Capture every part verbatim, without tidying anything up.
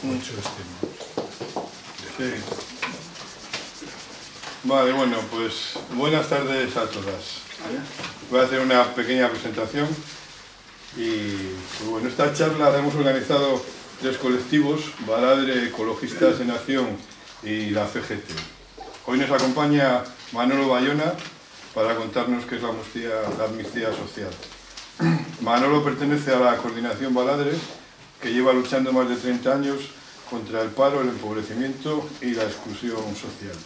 ocho este. Sí. Vale, bueno, pues buenas tardes a todas. Voy a hacer una pequeña presentación y pues bueno, esta charla la hemos organizado tres colectivos, Baladre, Ecologistas en Acción y la C G T. Hoy nos acompaña Manolo Bayona para contarnos qué es la amnistía, la amnistía social. Manolo pertenece a la Coordinación Baladre, que lleva luchando más de treinta años contra el paro, el empobrecimiento y la exclusión social.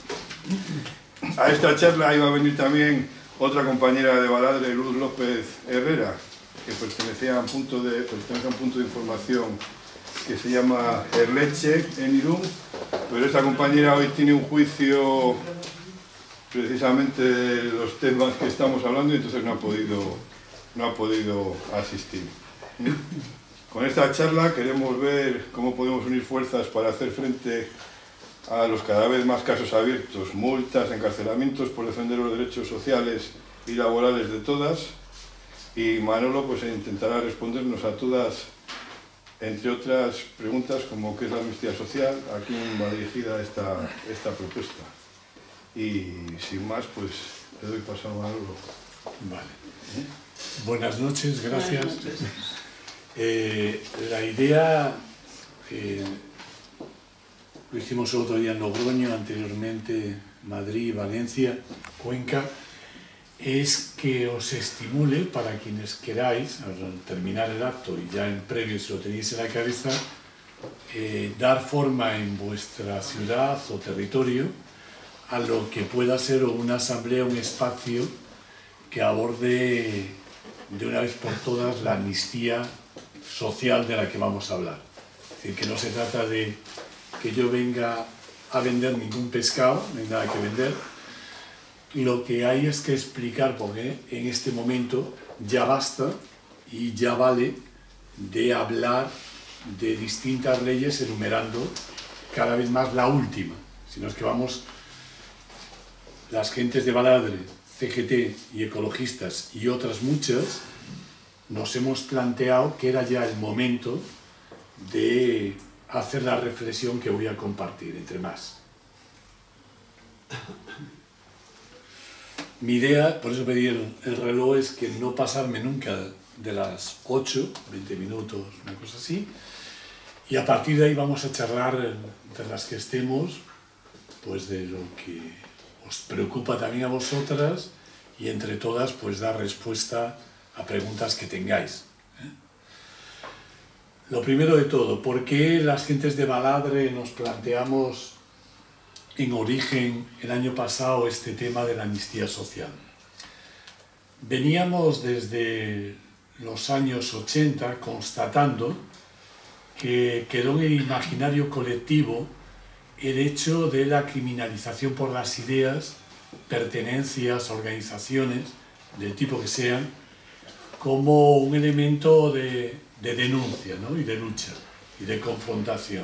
A esta charla iba a venir también otra compañera de Baladre, Luz López Herrera, que pertenecía a un punto de, pertenece a un punto de información que se llama Erleche en Irún, pero esta compañera hoy tiene un juicio precisamente de los temas que estamos hablando y entonces no ha podido, no ha podido asistir. Con esta charla queremos ver cómo podemos unir fuerzas para hacer frente a los cada vez más casos abiertos, multas, encarcelamientos por defender los derechos sociales y laborales de todas. Y Manolo pues intentará respondernos a todas, entre otras preguntas como qué es la amnistía social, a quién va dirigida esta, esta propuesta. Y sin más, pues le doy paso a Manolo. Vale. ¿Eh? Buenas noches, gracias. Buenas noches. Eh, la idea, eh, lo hicimos el otro día en Logroño, anteriormente Madrid, Valencia, Cuenca, es que os estimule para quienes queráis, al terminar el acto y ya en previo si lo tenéis en la cabeza, eh, dar forma en vuestra ciudad o territorio a lo que pueda ser una asamblea, un espacio que aborde de una vez por todas la amnistía social de la que vamos a hablar. Es decir, que no se trata de que yo venga a vender ningún pescado, no hay nada que vender. Lo que hay es que explicar por qué en este momento ya basta y ya vale de hablar de distintas leyes enumerando cada vez más la última, sino es que vamos, las gentes de Baladre, C G T y ecologistas y otras muchas, nos hemos planteado que era ya el momento de hacer la reflexión que voy a compartir, entre más. Mi idea, por eso pedí el, el reloj, es que no pasarme nunca de las ocho, veinte minutos, una cosa así, y a partir de ahí vamos a charlar entre las que estemos, pues de lo que os preocupa también a vosotras y entre todas pues dar respuesta a preguntas que tengáis. ¿eh? Lo primero de todo, ¿por qué las gentes de Baladre nos planteamos en origen el año pasado este tema de la amnistía social? Veníamos desde los años ochenta constatando que quedó en el imaginario colectivo el hecho de la criminalización por las ideas, pertenencias, organizaciones, del tipo que sean, como un elemento de, de denuncia, ¿no? y de lucha y de confrontación.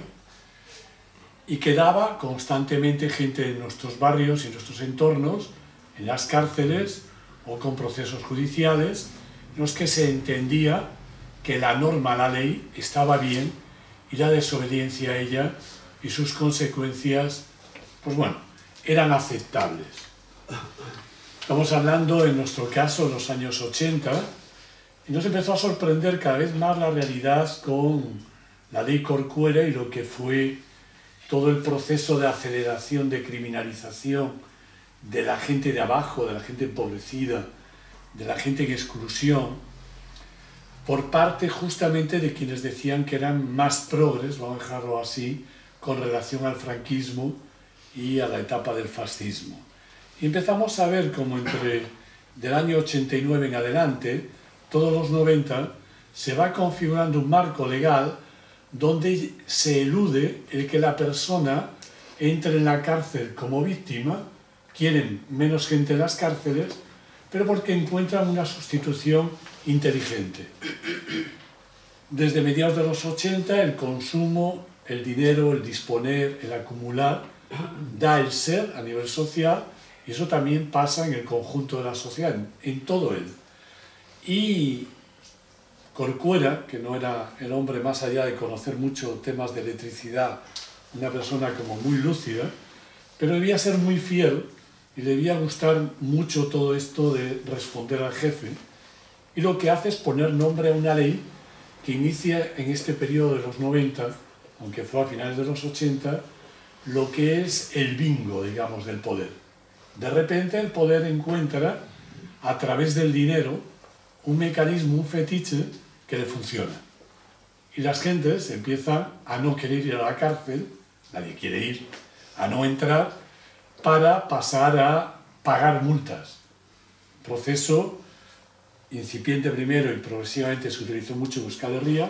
Y quedaba constantemente gente en nuestros barrios y en nuestros entornos, en las cárceles o con procesos judiciales, en los que se entendía que la norma, la ley, estaba bien y la desobediencia a ella y sus consecuencias, pues bueno, eran aceptables. Estamos hablando, en nuestro caso, en los años ochenta, y nos empezó a sorprender cada vez más la realidad con la ley Corcuera y lo que fue todo el proceso de aceleración, de criminalización de la gente de abajo, de la gente empobrecida, de la gente en exclusión, por parte justamente de quienes decían que eran más progres, vamos a dejarlo así, con relación al franquismo y a la etapa del fascismo. Y empezamos a ver cómo entre del año ochenta y nueve en adelante, todos los noventa, se va configurando un marco legal donde se elude el que la persona entre en la cárcel como víctima, quieren menos gente en las cárceles, pero porque encuentran una sustitución inteligente. Desde mediados de los ochenta, el consumo, el dinero, el disponer, el acumular, da el ser a nivel social, y eso también pasa en el conjunto de la sociedad, en todo él. Y Corcuera, que no era el hombre más allá de conocer mucho temas de electricidad, una persona como muy lúcida, pero debía ser muy fiel y le debía gustar mucho todo esto de responder al jefe. Y lo que hace es poner nombre a una ley que inicia en este periodo de los noventa, aunque fue a finales de los ochenta, lo que es el bingo, digamos, del poder. De repente el poder encuentra, a través del dinero, un mecanismo, un fetiche que le funciona. Y las gentes empiezan a no querer ir a la cárcel, nadie quiere ir, a no entrar, para pasar a pagar multas. Proceso incipiente primero y progresivamente se utilizó mucho en Euskal Herria,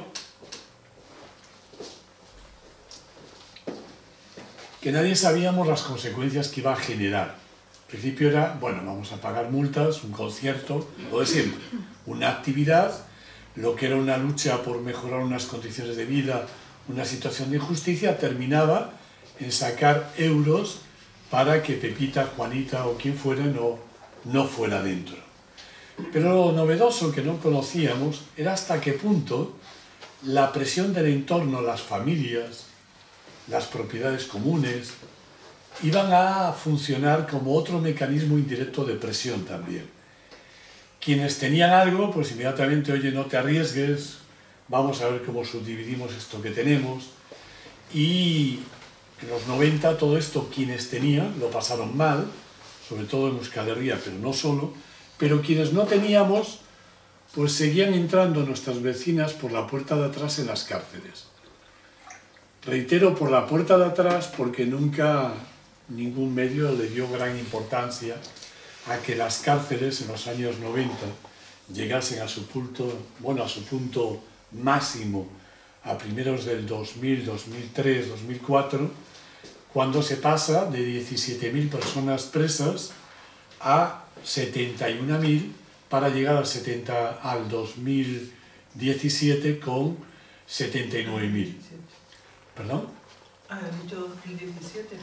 que nadie sabíamos las consecuencias que iba a generar. Al principio era, bueno, vamos a pagar multas, un concierto, lo de siempre, una actividad, lo que era una lucha por mejorar unas condiciones de vida, una situación de injusticia, terminaba en sacar euros para que Pepita, Juanita o quien fuera no, no fuera dentro. Pero lo novedoso que no conocíamos era hasta qué punto la presión del entorno, las familias, las propiedades comunes, iban a funcionar como otro mecanismo indirecto de presión también. Quienes tenían algo, pues inmediatamente, oye, no te arriesgues, vamos a ver cómo subdividimos esto que tenemos. Y en los noventa todo esto, quienes tenían, lo pasaron mal, sobre todo en Euskal Herria, pero no solo, pero quienes no teníamos, pues seguían entrando nuestras vecinas por la puerta de atrás en las cárceles. Reitero, por la puerta de atrás, porque nunca ningún medio le dio gran importancia a que las cárceles en los años noventa llegasen a su punto, bueno, a su punto máximo a primeros del dos mil, dos mil tres, dos mil cuatro, cuando se pasa de diecisiete mil personas presas a setenta y una mil para llegar al, setenta, al dos mil diecisiete con setenta y nueve mil. ¿Perdón? Ah, ¿has dicho dos mil diecisiete?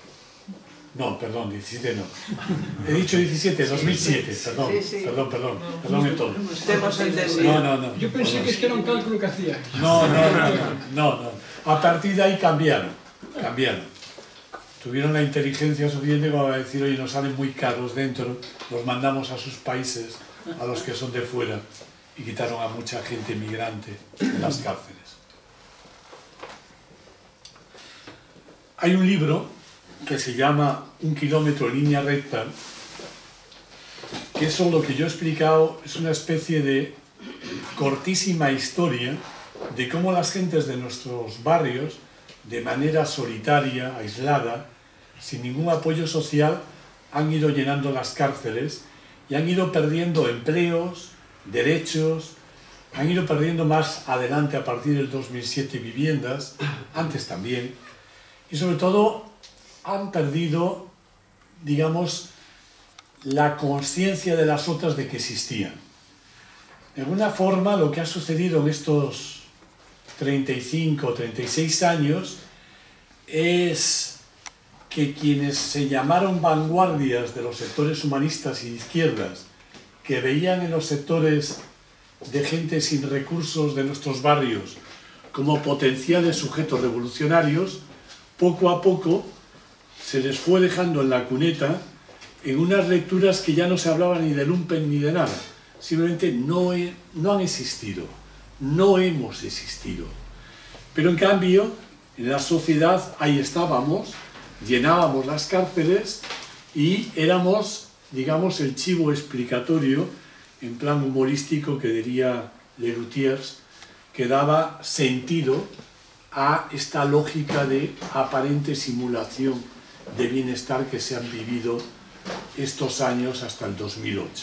No, perdón, diecisiete no. He dicho diecisiete, dos mil siete, perdón, Sí, sí. perdón, perdón, perdón en todo. Hemos entendido. No, no, no. Yo pensé que es que era un cálculo que hacía. No, no, no, no, no. A partir de ahí cambiaron, cambiaron. Tuvieron la inteligencia suficiente como para decir, oye, nos salen muy caros dentro, los mandamos a sus países, a los que son de fuera, y quitaron a mucha gente migrante de las cárceles. Hay un libro que se llama Un kilómetro en línea recta, que eso lo que yo he explicado es una especie de cortísima historia de cómo las gentes de nuestros barrios, de manera solitaria, aislada, sin ningún apoyo social, han ido llenando las cárceles y han ido perdiendo empleos, derechos, han ido perdiendo más adelante a partir del dos mil siete viviendas, antes también, y sobre todo han perdido, digamos, la conciencia de las otras de que existían. De alguna forma, lo que ha sucedido en estos treinta y cinco, treinta y seis años es que quienes se llamaron vanguardias de los sectores humanistas y de izquierdas, que veían en los sectores de gente sin recursos de nuestros barrios como potenciales sujetos revolucionarios, poco a poco se les fue dejando en la cuneta en unas lecturas que ya no se hablaba ni de lumpen ni de nada. Simplemente no, he, no han existido, no hemos existido. Pero en cambio, en la sociedad ahí estábamos, llenábamos las cárceles y éramos, digamos, el chivo explicatorio, en plan humorístico que diría Lelutiers, que daba sentido a esta lógica de aparente simulación de bienestar que se han vivido estos años hasta el dos mil ocho.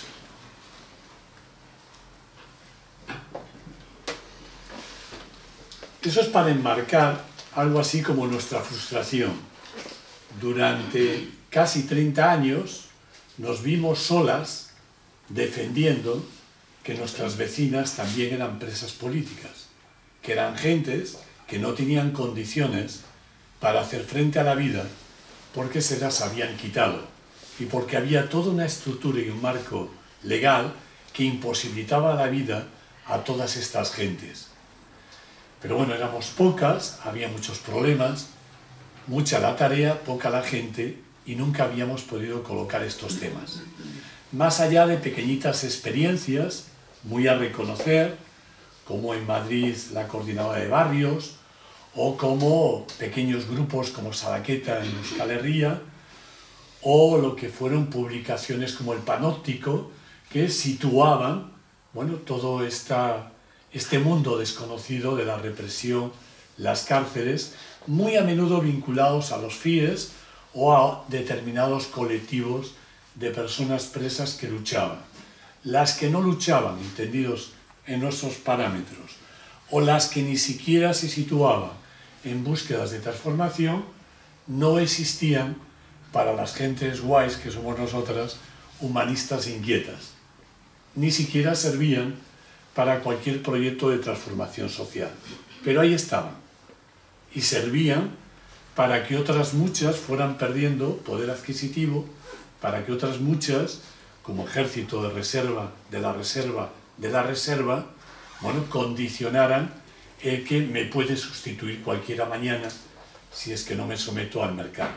Eso es para enmarcar algo así como nuestra frustración. Durante casi treinta años nos vimos solas defendiendo que nuestras vecinas también eran presas políticas, que eran gentes que no tenían condiciones para hacer frente a la vida porque se las habían quitado y porque había toda una estructura y un marco legal que imposibilitaba la vida a todas estas gentes. Pero bueno, éramos pocas, había muchos problemas, mucha la tarea, poca la gente, y nunca habíamos podido colocar estos temas. Más allá de pequeñitas experiencias, muy a reconocer, como en Madrid la Coordinadora de Barrios, o como pequeños grupos como Salaqueta en Euskal Herria, o lo que fueron publicaciones como El Panóptico, que situaban, bueno, todo esta, este mundo desconocido de la represión, las cárceles, muy a menudo vinculados a los F I E S o a determinados colectivos de personas presas que luchaban. Las que no luchaban, entendidos en nuestros parámetros, o las que ni siquiera se situaban en búsquedas de transformación, no existían para las gentes guays que somos nosotras, humanistas e inquietas. Ni siquiera servían para cualquier proyecto de transformación social. Pero ahí estaban. Y servían para que otras muchas fueran perdiendo poder adquisitivo, para que otras muchas, como ejército de reserva, de la reserva, de la reserva, bueno, condicionaran el que me puede sustituir cualquiera mañana si es que no me someto al mercado.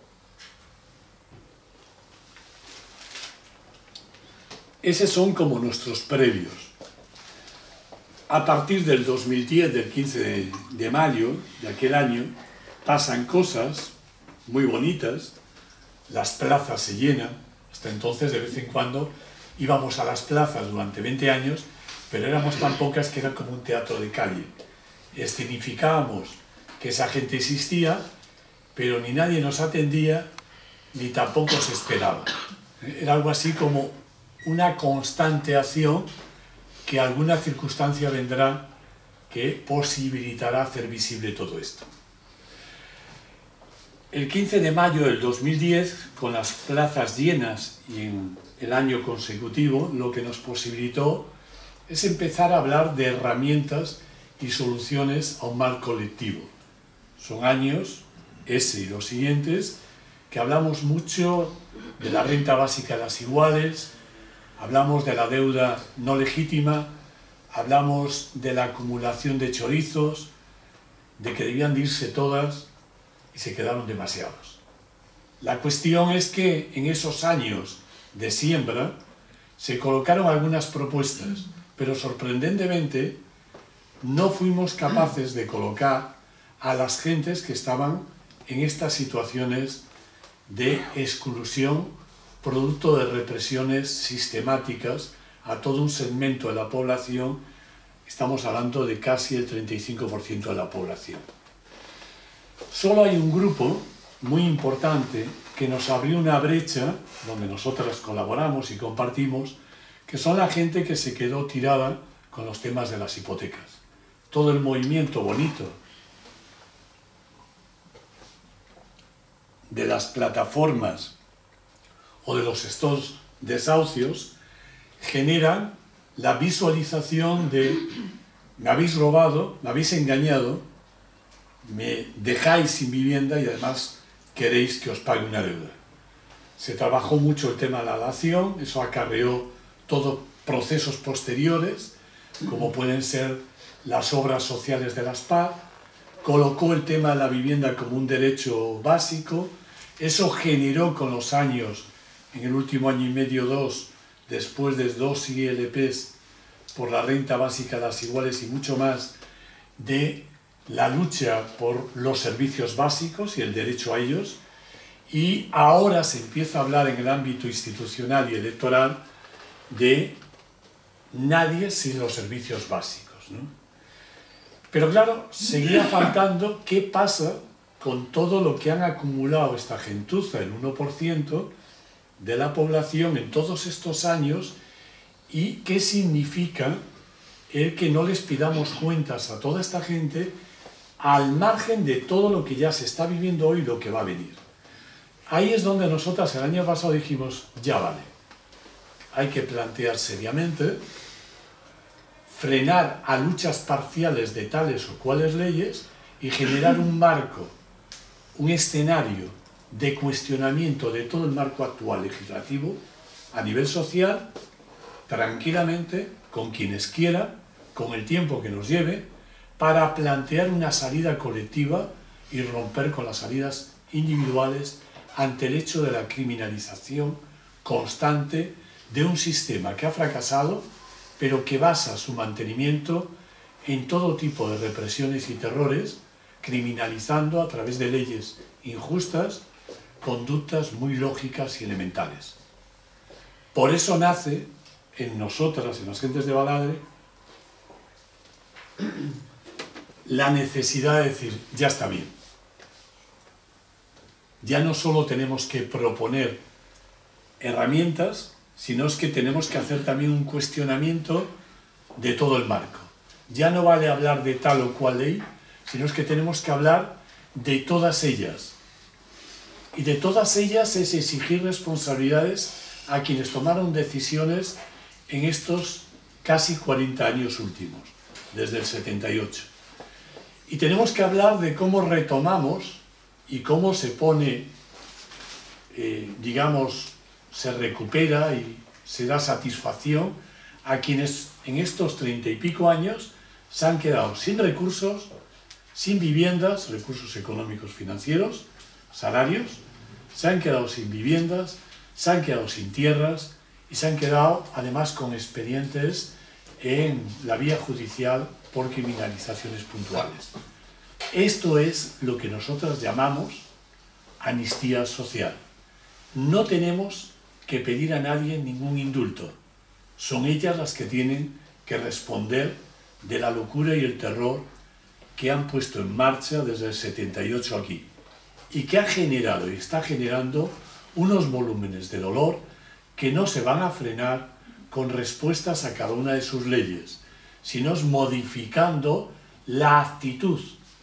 Esos son como nuestros previos. A partir del dos mil diez, del quince de mayo de aquel año, pasan cosas muy bonitas, las plazas se llenan. Hasta entonces, de vez en cuando, íbamos a las plazas durante veinte años, pero éramos tan pocas que era como un teatro de calle. Escenificábamos que esa gente existía, pero ni nadie nos atendía, ni tampoco se esperaba. Era algo así como una constante acción que alguna circunstancia vendrá que posibilitará hacer visible todo esto. El quince de mayo del dos mil diez, con las plazas llenas y en el año consecutivo, lo que nos posibilitó es empezar a hablar de herramientas y soluciones a un mal colectivo. Son años, ese y los siguientes, que hablamos mucho de la renta básica de las iguales, hablamos de la deuda no legítima, hablamos de la acumulación de chorizos, de que debían de irse todas y se quedaron demasiados. La cuestión es que en esos años de siembra se colocaron algunas propuestas, pero sorprendentemente no fuimos capaces de colocar a las gentes que estaban en estas situaciones de exclusión producto de represiones sistemáticas a todo un segmento de la población. Estamos hablando de casi el treinta y cinco por ciento de la población. Solo hay un grupo muy importante que nos abrió una brecha, donde nosotras colaboramos y compartimos, que son la gente que se quedó tirada con los temas de las hipotecas. Todo el movimiento bonito de las plataformas o de los estos desahucios generan la visualización de me habéis robado, me habéis engañado, me dejáis sin vivienda y además queréis que os pague una deuda. Se trabajó mucho el tema de la dación, eso acarreó todos procesos posteriores, como pueden ser las obras sociales de las P A C, colocó el tema de la vivienda como un derecho básico, eso generó con los años, en el último año y medio, dos, después de dos I L Ps por la renta básica de las iguales y mucho más, de la lucha por los servicios básicos y el derecho a ellos, y ahora se empieza a hablar en el ámbito institucional y electoral de nadie sin los servicios básicos, ¿no? Pero claro, seguía faltando qué pasa con todo lo que han acumulado esta gentuza, el uno por ciento de la población en todos estos años, y qué significa el que no les pidamos cuentas a toda esta gente al margen de todo lo que ya se está viviendo hoy y lo que va a venir. Ahí es donde nosotras el año pasado dijimos, ya vale, hay que plantear seriamente, frenar a luchas parciales de tales o cuales leyes y generar un marco, un escenario de cuestionamiento de todo el marco actual legislativo a nivel social, tranquilamente, con quienes quieran, con el tiempo que nos lleve, para plantear una salida colectiva y romper con las salidas individuales ante el hecho de la criminalización constante de un sistema que ha fracasado, pero que basa su mantenimiento en todo tipo de represiones y terrores, criminalizando a través de leyes injustas conductas muy lógicas y elementales. Por eso nace en nosotras, en las gentes de Baladre, la necesidad de decir, ya está bien. Ya no solo tenemos que proponer herramientas, sino es que tenemos que hacer también un cuestionamiento de todo el marco. Ya no vale hablar de tal o cual ley, sino es que tenemos que hablar de todas ellas. Y de todas ellas es exigir responsabilidades a quienes tomaron decisiones en estos casi cuarenta años últimos, desde el setenta y ocho. Y tenemos que hablar de cómo retomamos y cómo se pone, eh, digamos, se recupera y se da satisfacción a quienes en estos treinta y pico años se han quedado sin recursos, sin viviendas, recursos económicos financieros, salarios, se han quedado sin viviendas, se han quedado sin tierras y se han quedado además con expedientes en la vía judicial por criminalizaciones puntuales. Esto es lo que nosotros llamamos amnistía social. No tenemos que pedir a nadie ningún indulto. Son ellas las que tienen que responder de la locura y el terror que han puesto en marcha desde el setenta y ocho aquí y que ha generado y está generando unos volúmenes de dolor que no se van a frenar con respuestas a cada una de sus leyes, sino modificando la actitud,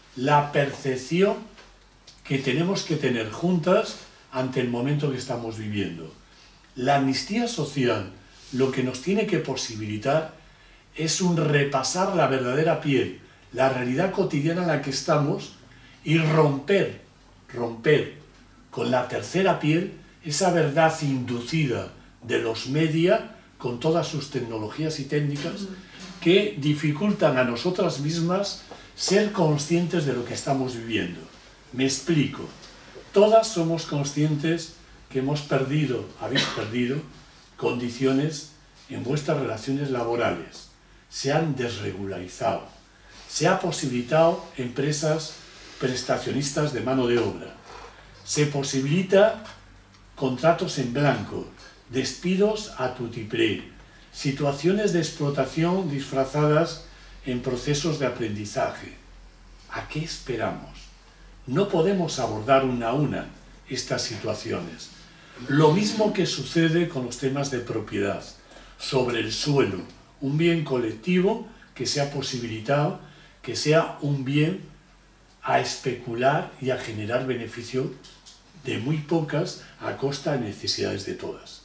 la percepción que tenemos que tener juntas ante el momento que estamos viviendo. La amnistía social lo que nos tiene que posibilitar es un repasar la verdadera piel, la realidad cotidiana en la que estamos y romper, romper con la tercera piel esa verdad inducida de los media con todas sus tecnologías y técnicas que dificultan a nosotras mismas ser conscientes de lo que estamos viviendo. Me explico. Todas somos conscientes que hemos perdido, habéis perdido, condiciones en vuestras relaciones laborales. Se han desregularizado. Se ha posibilitado empresas prestacionistas de mano de obra. Se posibilita contratos en blanco, despidos a tutiplé, situaciones de explotación disfrazadas en procesos de aprendizaje. ¿A qué esperamos? No podemos abordar una a una estas situaciones. Lo mismo que sucede con los temas de propiedad, sobre el suelo, un bien colectivo que se ha posibilitado, que sea un bien a especular y a generar beneficio de muy pocas a costa de necesidades de todas.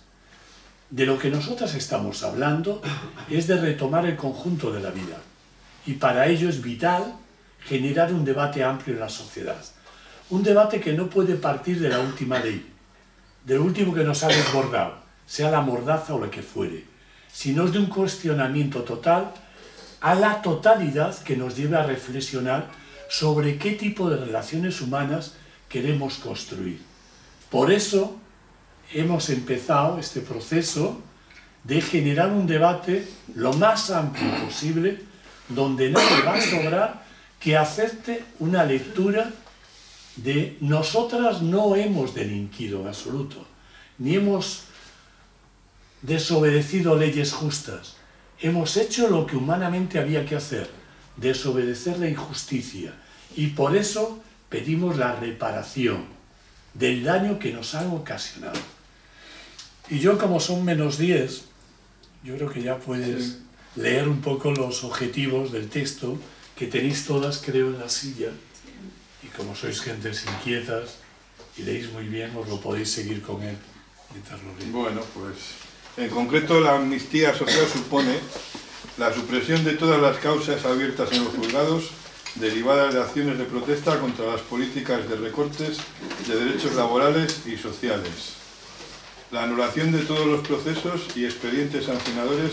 De lo que nosotras estamos hablando es de retomar el conjunto de la vida y para ello es vital generar un debate amplio en la sociedad. Un debate que no puede partir de la última ley, de lo último que nos ha desbordado, sea la mordaza o lo que fuere, sino de un cuestionamiento total a la totalidad que nos lleve a reflexionar sobre qué tipo de relaciones humanas queremos construir. Por eso hemos empezado este proceso de generar un debate lo más amplio posible, donde no le va a sobrar que acepte una lectura de nosotras no hemos delinquido en absoluto, ni hemos desobedecido leyes justas. Hemos hecho lo que humanamente había que hacer, desobedecer la injusticia, y por eso pedimos la reparación del daño que nos han ocasionado. Y yo, como son menos diez, yo creo que ya puedes sí. leer un poco los objetivos del texto que tenéis todas, creo, en la silla, y como sois gentes inquietas y leéis muy bien, os lo podéis seguir con él mientras lo leéis. Bueno, pues en concreto la amnistía social supone la supresión de todas las causas abiertas en los juzgados derivadas de acciones de protesta contra las políticas de recortes de derechos laborales y sociales, la anulación de todos los procesos y expedientes sancionadores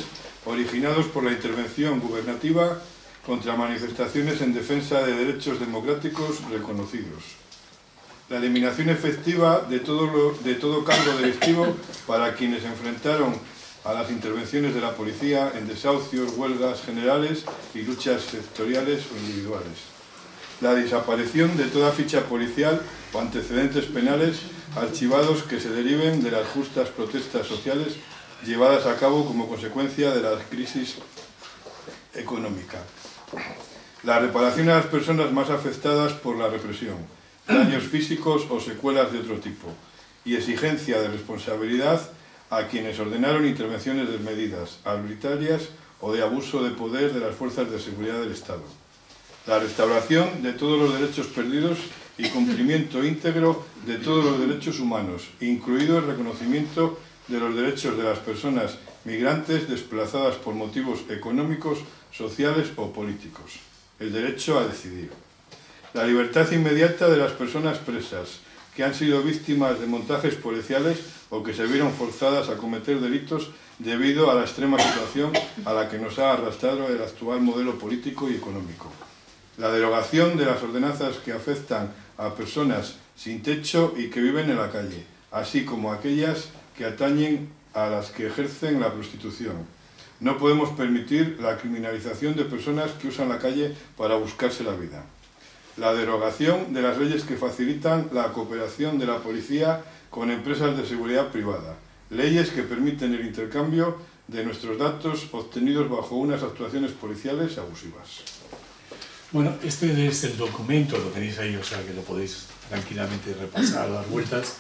originados por la intervención gubernativa contra manifestaciones en defensa de derechos democráticos reconocidos. La eliminación efectiva de todo, lo, de todo cargo delictivo para quienes se enfrentaron a las intervenciones de la policía en desahucios, huelgas generales y luchas sectoriales o individuales. La desaparición de toda ficha policial o antecedentes penales archivados que se deriven de las justas protestas sociales llevadas a cabo como consecuencia de la crisis económica. La reparación a las personas más afectadas por la represión, daños físicos o secuelas de otro tipo, y exigencia de responsabilidad a quienes ordenaron intervenciones desmedidas, arbitrarias o de abuso de poder de las fuerzas de seguridad del Estado. La restauración de todos los derechos perdidos y cumplimiento íntegro de todos los derechos humanos, incluido el reconocimiento de los derechos de las personas migrantes desplazadas por motivos económicos, sociales o políticos. El derecho a decidir. La libertad inmediata de las personas presas, que han sido víctimas de montajes policiales o que se vieron forzadas a cometer delitos debido a la extrema situación a la que nos ha arrastrado el actual modelo político y económico. La derogación de las ordenanzas que afectan a personas sin techo y que viven en la calle, así como aquellas que atañen a las que ejercen la prostitución. No podemos permitir la criminalización de personas que usan la calle para buscarse la vida. La derogación de las leyes que facilitan la cooperación de la policía con empresas de seguridad privada. Leyes que permiten el intercambio de nuestros datos obtenidos bajo unas actuaciones policiales abusivas. Bueno, este es el documento, lo tenéis ahí, o sea que lo podéis tranquilamente repasar, dar vueltas,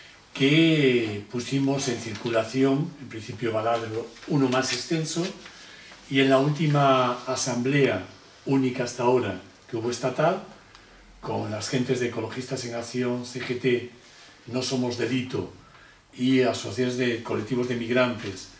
que pusimos en circulación. En principio va a dar uno más extenso, y en la última asamblea única hasta ahora que hubo estatal, con las gentes de Ecologistas en Acción, C G T, No Somos Delito, y asociaciones de colectivos de migrantes,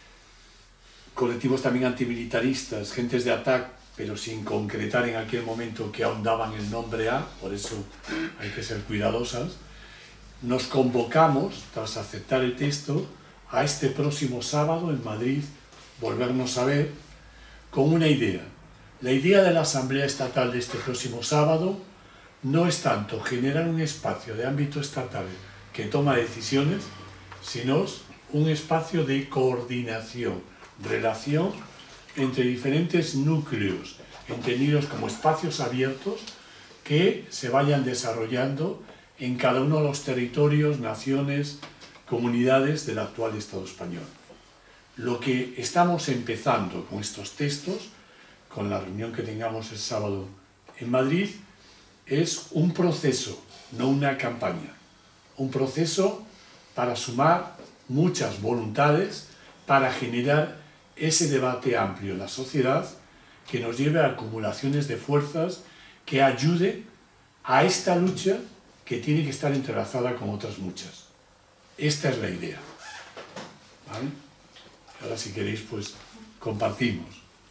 colectivos también antimilitaristas, gentes de A T A C, pero sin concretar en aquel momento que ahondaban el nombre A, por eso hay que ser cuidadosas. Nos convocamos, tras aceptar el texto, a este próximo sábado en Madrid, volvernos a ver, con una idea. La idea de la Asamblea Estatal de este próximo sábado no es tanto generar un espacio de ámbito estatal que toma decisiones, sino un espacio de coordinación, relación entre diferentes núcleos, entendidos como espacios abiertos que se vayan desarrollando en cada uno de los territorios, naciones, comunidades del actual Estado español. Lo que estamos empezando con estos textos, con la reunión que tengamos el sábado en Madrid, es un proceso, no una campaña. Un proceso para sumar muchas voluntades, para generar ese debate amplio en la sociedad que nos lleve a acumulaciones de fuerzas que ayude a esta lucha que tiene que estar entrelazada con otras muchas. Esta es la idea. ¿Vale? Ahora, si queréis, pues compartimos.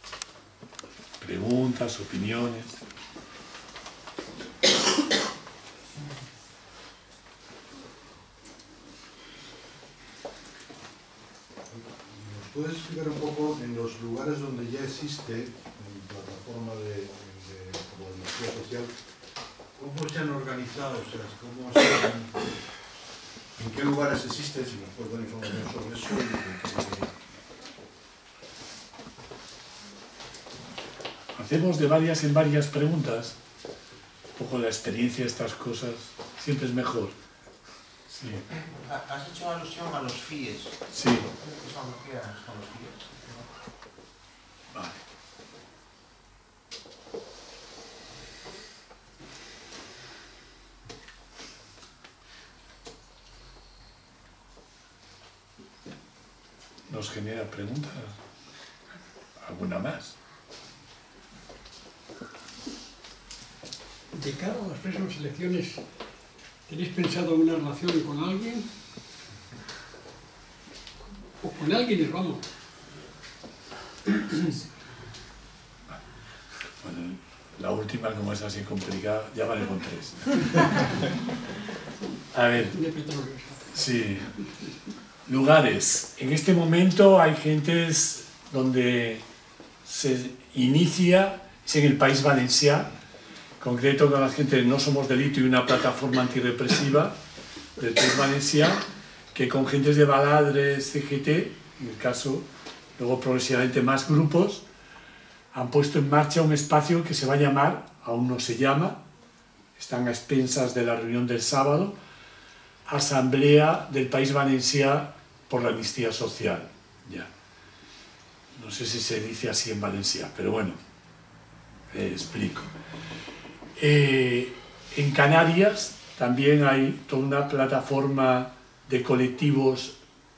Preguntas, opiniones. ¿Puedes explicar un poco en los lugares donde ya existe en plataforma de, de coordinación social, cómo se han organizado? O sea, cómo se han, ¿en qué lugares existe? Si nos puedes dar información sobre eso. Y, y... Hacemos de varias en varias preguntas. Un poco la experiencia de estas cosas siempre es mejor. Sí. Has hecho alusión a los F I E S. Sí. ¿Qué son los F I E S? Vale. ¿Nos genera preguntas? ¿Alguna más? De cara a las próximas elecciones, ¿tenéis pensado una relación con alguien? ¿O con alguien y vamos? Bueno, la última, como es así complicada, ya vale con tres. A ver, sí. Lugares. En este momento hay gentes donde se inicia, es en el País Valencià, en concreto con la gente de No Somos Delito y una plataforma antirrepresiva del País Valencià, que con gentes de Baladre, C G T, en el caso, luego progresivamente más grupos, han puesto en marcha un espacio que se va a llamar, aún no se llama, están a expensas de la reunión del sábado, Asamblea del País Valencià por la Amnistía Social. Ya. No sé si se dice así en Valencià, pero bueno, eh, explico. Eh, en Canarias también hay toda una plataforma de colectivos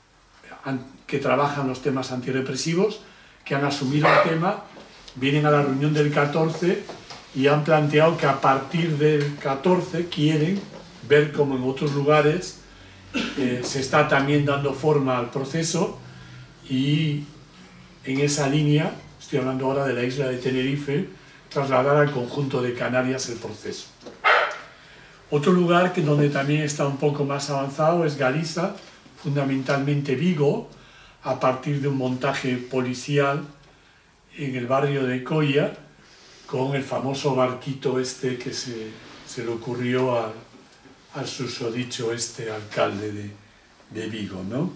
que trabajan los temas antirrepresivos, que han asumido el tema, vienen a la reunión del catorce y han planteado que a partir del catorce quieren ver cómo en otros lugares eh, se está también dando forma al proceso, y en esa línea, estoy hablando ahora de la isla de Tenerife, trasladar al conjunto de Canarias el proceso. Otro lugar que donde también está un poco más avanzado es Galiza, fundamentalmente Vigo, a partir de un montaje policial en el barrio de Coia, con el famoso barquito este que se, se le ocurrió al, al susodicho este alcalde de, de Vigo, ¿no?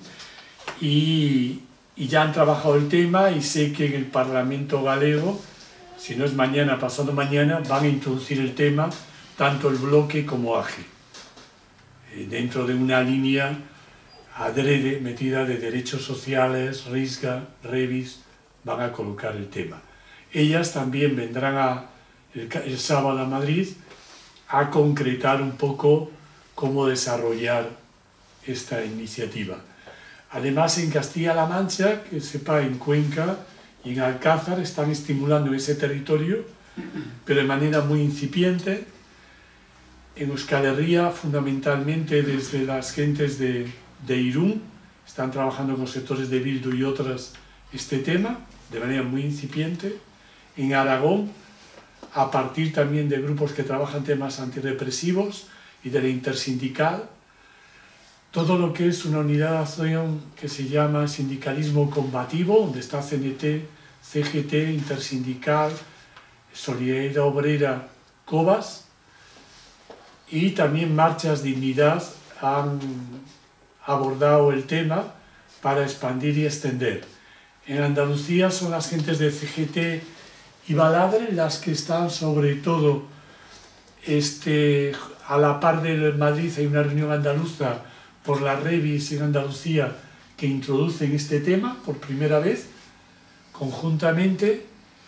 Y, y ya han trabajado el tema, y sé que en el Parlamento galego, si no es mañana, pasado mañana, van a introducir el tema, tanto el bloque como A G, eh, dentro de una línea adrede, metida de derechos sociales, Risga, Revis, van a colocar el tema. Ellas también vendrán a, el, el sábado a Madrid a concretar un poco cómo desarrollar esta iniciativa. Además, en Castilla-La Mancha, que sepa, en Cuenca y en Alcázar están estimulando ese territorio, pero de manera muy incipiente. En Euskal Herria, fundamentalmente desde las gentes de, de Irún, están trabajando con sectores de Bildu y otras este tema, de manera muy incipiente. En Aragón, a partir también de grupos que trabajan temas antirrepresivos y de la intersindical, todo lo que es una unidad de acción que se llama sindicalismo combativo, donde está C N T, C G T, Intersindical, Solidaridad Obrera, COBAS, y también Marchas Dignidad han abordado el tema para expandir y extender. En Andalucía son las gentes de C G T y Baladre las que están sobre todo este, a la par de Madrid. Hay una reunión andaluza por la Revis en Andalucía que introducen este tema por primera vez conjuntamente,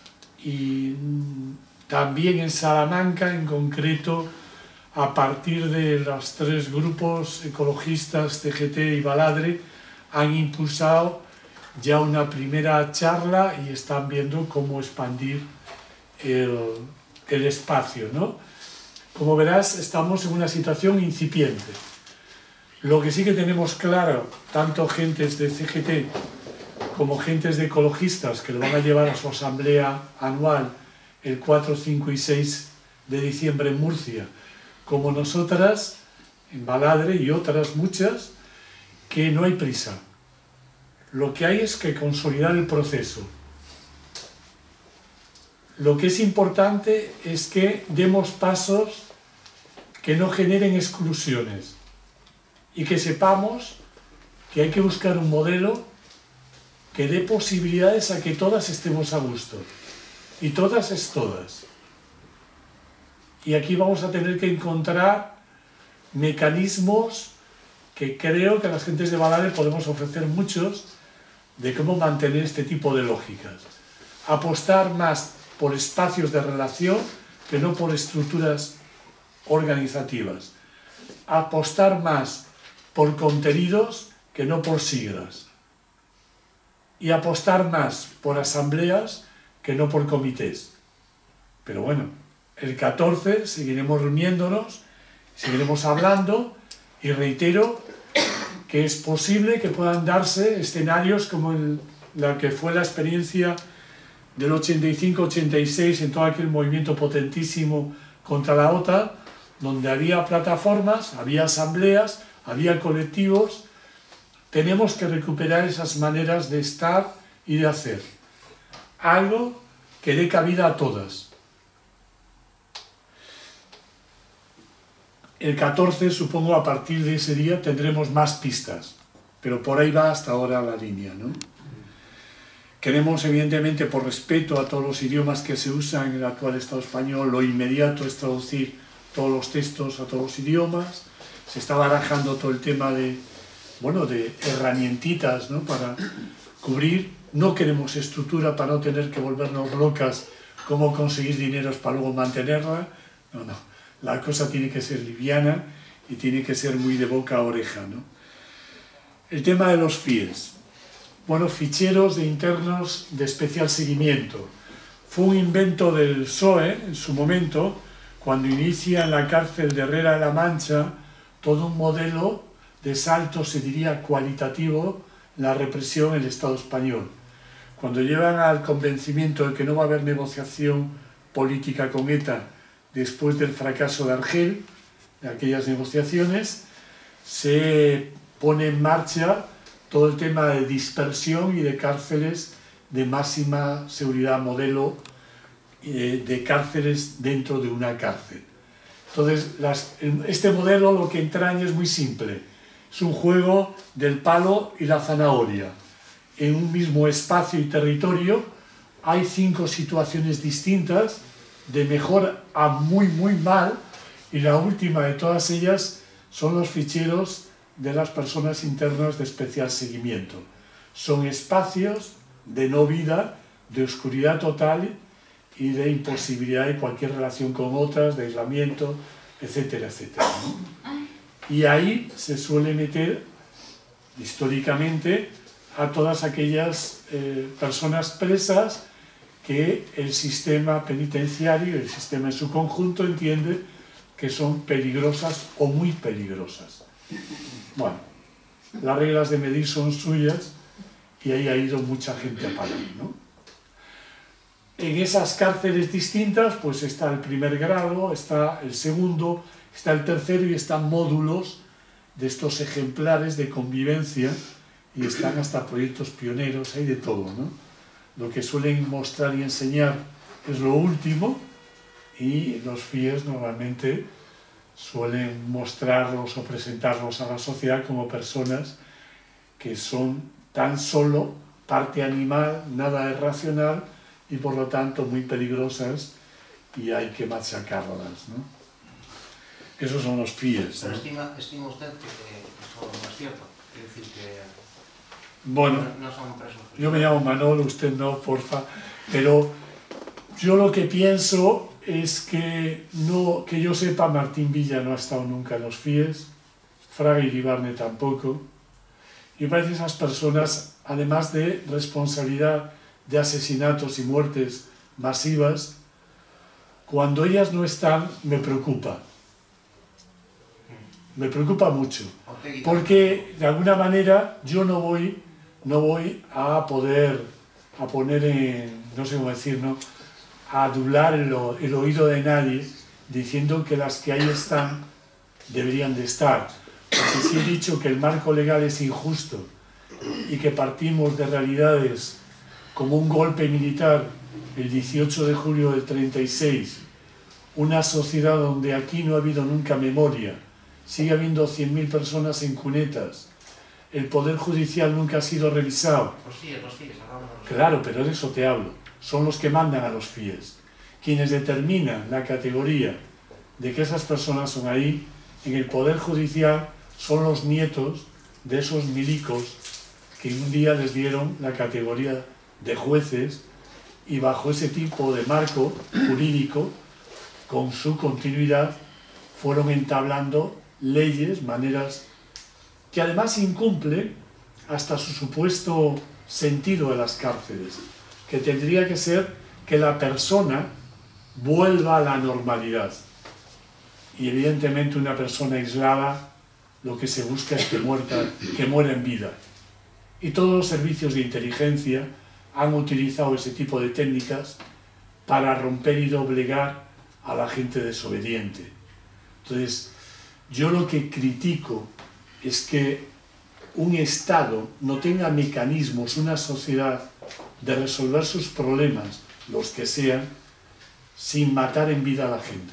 y también en Salamanca en concreto, a partir de los tres grupos ecologistas, C G T y Baladre, han impulsado ya una primera charla y están viendo cómo expandir el, el espacio, ¿no? Como verás, estamos en una situación incipiente. Lo que sí que tenemos claro, tanto gentes de C G T como gentes de ecologistas, que lo van a llevar a su asamblea anual el cuatro, cinco y seis de diciembre en Murcia, como nosotras en Baladre y otras muchas, que no hay prisa. Lo que hay es que consolidar el proceso. Lo que es importante es que demos pasos que no generen exclusiones y que sepamos que hay que buscar un modelo que dé posibilidades a que todas estemos a gusto. Y todas es todas. Y aquí vamos a tener que encontrar mecanismos que creo que a las gentes de Baladre podemos ofrecer muchos, de cómo mantener este tipo de lógicas. Apostar más por espacios de relación que no por estructuras organizativas. Apostar más por contenidos que no por siglas. Y apostar más por asambleas que no por comités. Pero bueno, el catorce seguiremos reuniéndonos, seguiremos hablando, y reitero que es posible que puedan darse escenarios como el, la que fue la experiencia del ochenta y cinco ochenta y seis en todo aquel movimiento potentísimo contra la OTAN, donde había plataformas, había asambleas, había colectivos. Tenemos que recuperar esas maneras de estar y de hacer. algo que dé cabida a todas. El catorce, supongo, a partir de ese día tendremos más pistas, pero por ahí va hasta ahora la línea, ¿no? Queremos, evidentemente, por respeto a todos los idiomas que se usan en el actual Estado español, lo inmediato es traducir todos los textos a todos los idiomas. Se está barajando todo el tema de, bueno, de herramientitas, ¿no?, para cubrir. No queremos estructura para no tener que volvernos locas cómo conseguir dineros para luego mantenerla. No, no. La cosa tiene que ser liviana y tiene que ser muy de boca a oreja, ¿no? El tema de los F I E S. Bueno, ficheros de internos de especial seguimiento. Fue un invento del P S O E en su momento, cuando inicia en la cárcel de Herrera de la Mancha todo un modelo de salto, se diría, cualitativo en la represión en el Estado español. Cuando llevan al convencimiento de que no va a haber negociación política con ETA después del fracaso de Argel, de aquellas negociaciones, se pone en marcha todo el tema de dispersión y de cárceles de máxima seguridad, modelo eh, de cárceles dentro de una cárcel. Entonces, las, este modelo lo que entraña es muy simple. Es un juego del palo y la zanahoria. En un mismo espacio y territorio hay cinco situaciones distintas, de mejor a muy, muy mal, y la última de todas ellas son los ficheros de las personas internas de especial seguimiento. Son espacios de no vida, de oscuridad total y de imposibilidad de cualquier relación con otras, de aislamiento, etcétera, etcétera, ¿no? Y ahí se suele meter, históricamente, a todas aquellas eh, personas presas que el sistema penitenciario, el sistema en su conjunto, entiende que son peligrosas o muy peligrosas. Bueno, las reglas de medir son suyas y ahí ha ido mucha gente a parar, ¿no? En esas cárceles distintas, pues está el primer grado, está el segundo, está el tercero y están módulos de estos ejemplares de convivencia y están hasta proyectos pioneros, hay de todo, ¿no? Lo que suelen mostrar y enseñar es lo último y los F I E S normalmente suelen mostrarlos o presentarlos a la sociedad como personas que son tan solo parte animal, nada es racional y por lo tanto muy peligrosas y hay que machacarlas, ¿no? Esos son los F I E S, Pero ¿no? estima, estima usted que eso no es cierto. Es decir, que Bueno, no, no son presos. yo me llamo Manolo, usted no, porfa, pero yo lo que pienso es que, no, que yo sepa, Martín Villa no ha estado nunca en los F I E S, Fraga Iribarne tampoco, y me parece que esas personas, además de responsabilidad de asesinatos y muertes masivas, cuando ellas no están, me preocupa. Me preocupa mucho, porque de alguna manera yo no voy, no voy a poder, a poner en, no sé cómo decir, ¿no?, a adular el, el oído de nadie diciendo que las que ahí están deberían de estar. Porque si he dicho que el marco legal es injusto y que partimos de realidades como un golpe militar el dieciocho de julio del treinta y seis, una sociedad donde aquí no ha habido nunca memoria, sigue habiendo cien mil personas en cunetas, el Poder Judicial nunca ha sido revisado. Los F I E S, los F I E S, hablamos de los Claro, pero de eso te hablo. Son los que mandan a los F I E S. Quienes determinan la categoría de que esas personas son ahí, en el Poder Judicial, son los nietos de esos milicos que un día les dieron la categoría de jueces y bajo ese tipo de marco jurídico, con su continuidad, fueron entablando leyes, maneras que además incumplen hasta su supuesto sentido de las cárceles, que tendría que ser que la persona vuelva a la normalidad. Y evidentemente una persona aislada lo que se busca es que, muerta, que muera en vida. Y todos los servicios de inteligencia han utilizado ese tipo de técnicas para romper y doblegar a la gente desobediente. Entonces, yo lo que critico es que un Estado no tenga mecanismos, una sociedad de resolver sus problemas, los que sean, sin matar en vida a la gente.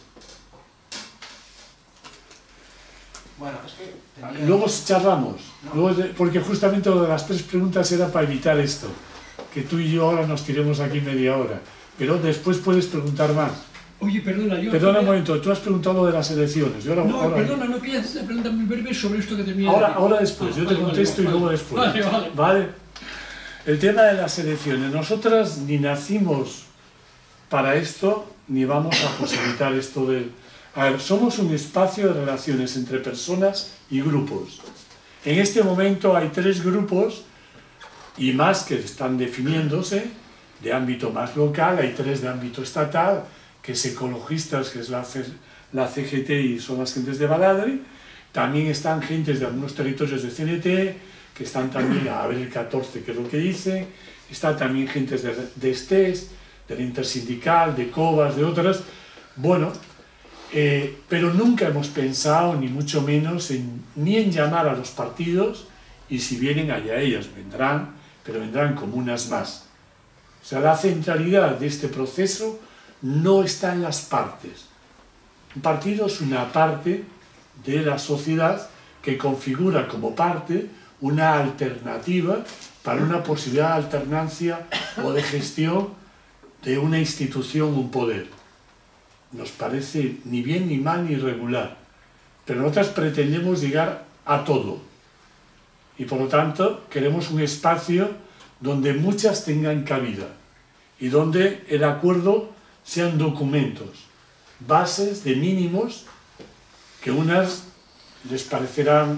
Bueno, es que tenía... Luego charlamos, No. luego, porque justamente lo de las tres preguntas era para evitar esto, que tú y yo ahora nos tiremos aquí media hora, pero después puedes preguntar más. Oye, perdona, yo... Perdona un quería- momento, tú has preguntado lo de las elecciones. Yo ahora, No, ahora, perdona, no quería hacer una pregunta muy breve sobre esto que termina. ahora, ahora después, Ah, yo te vale, contesto vale, y luego vale. después. Vale, vale. ¿Vale? El tema de las elecciones. Nosotras ni nacimos para esto, ni vamos a posibilitar esto del... A ver, somos un espacio de relaciones entre personas y grupos. En este momento hay tres grupos y más que están definiéndose de ámbito más local, hay tres de ámbito estatal, que es ecologistas, que es la, C la C G T y son las gentes de Baladre. También están gentes de algunos territorios de C N T, que están también a ver el catorce, que es lo que dice. Están también gentes de, de Estés, del Intersindical, de Cobas, de otras. Bueno, eh, pero nunca hemos pensado, ni mucho menos, en, ni en llamar a los partidos, y si vienen allá ellos vendrán, pero vendrán como unas más. O sea, la centralidad de este proceso no está en las partes. Un partido es una parte de la sociedad que configura como parte una alternativa para una posibilidad de alternancia o de gestión de una institución, un poder. Nos parece ni bien, ni mal, ni regular. Pero nosotros pretendemos llegar a todo. Y por lo tanto, queremos un espacio donde muchas tengan cabida y donde el acuerdo sean documentos, bases de mínimos que unas les parecerán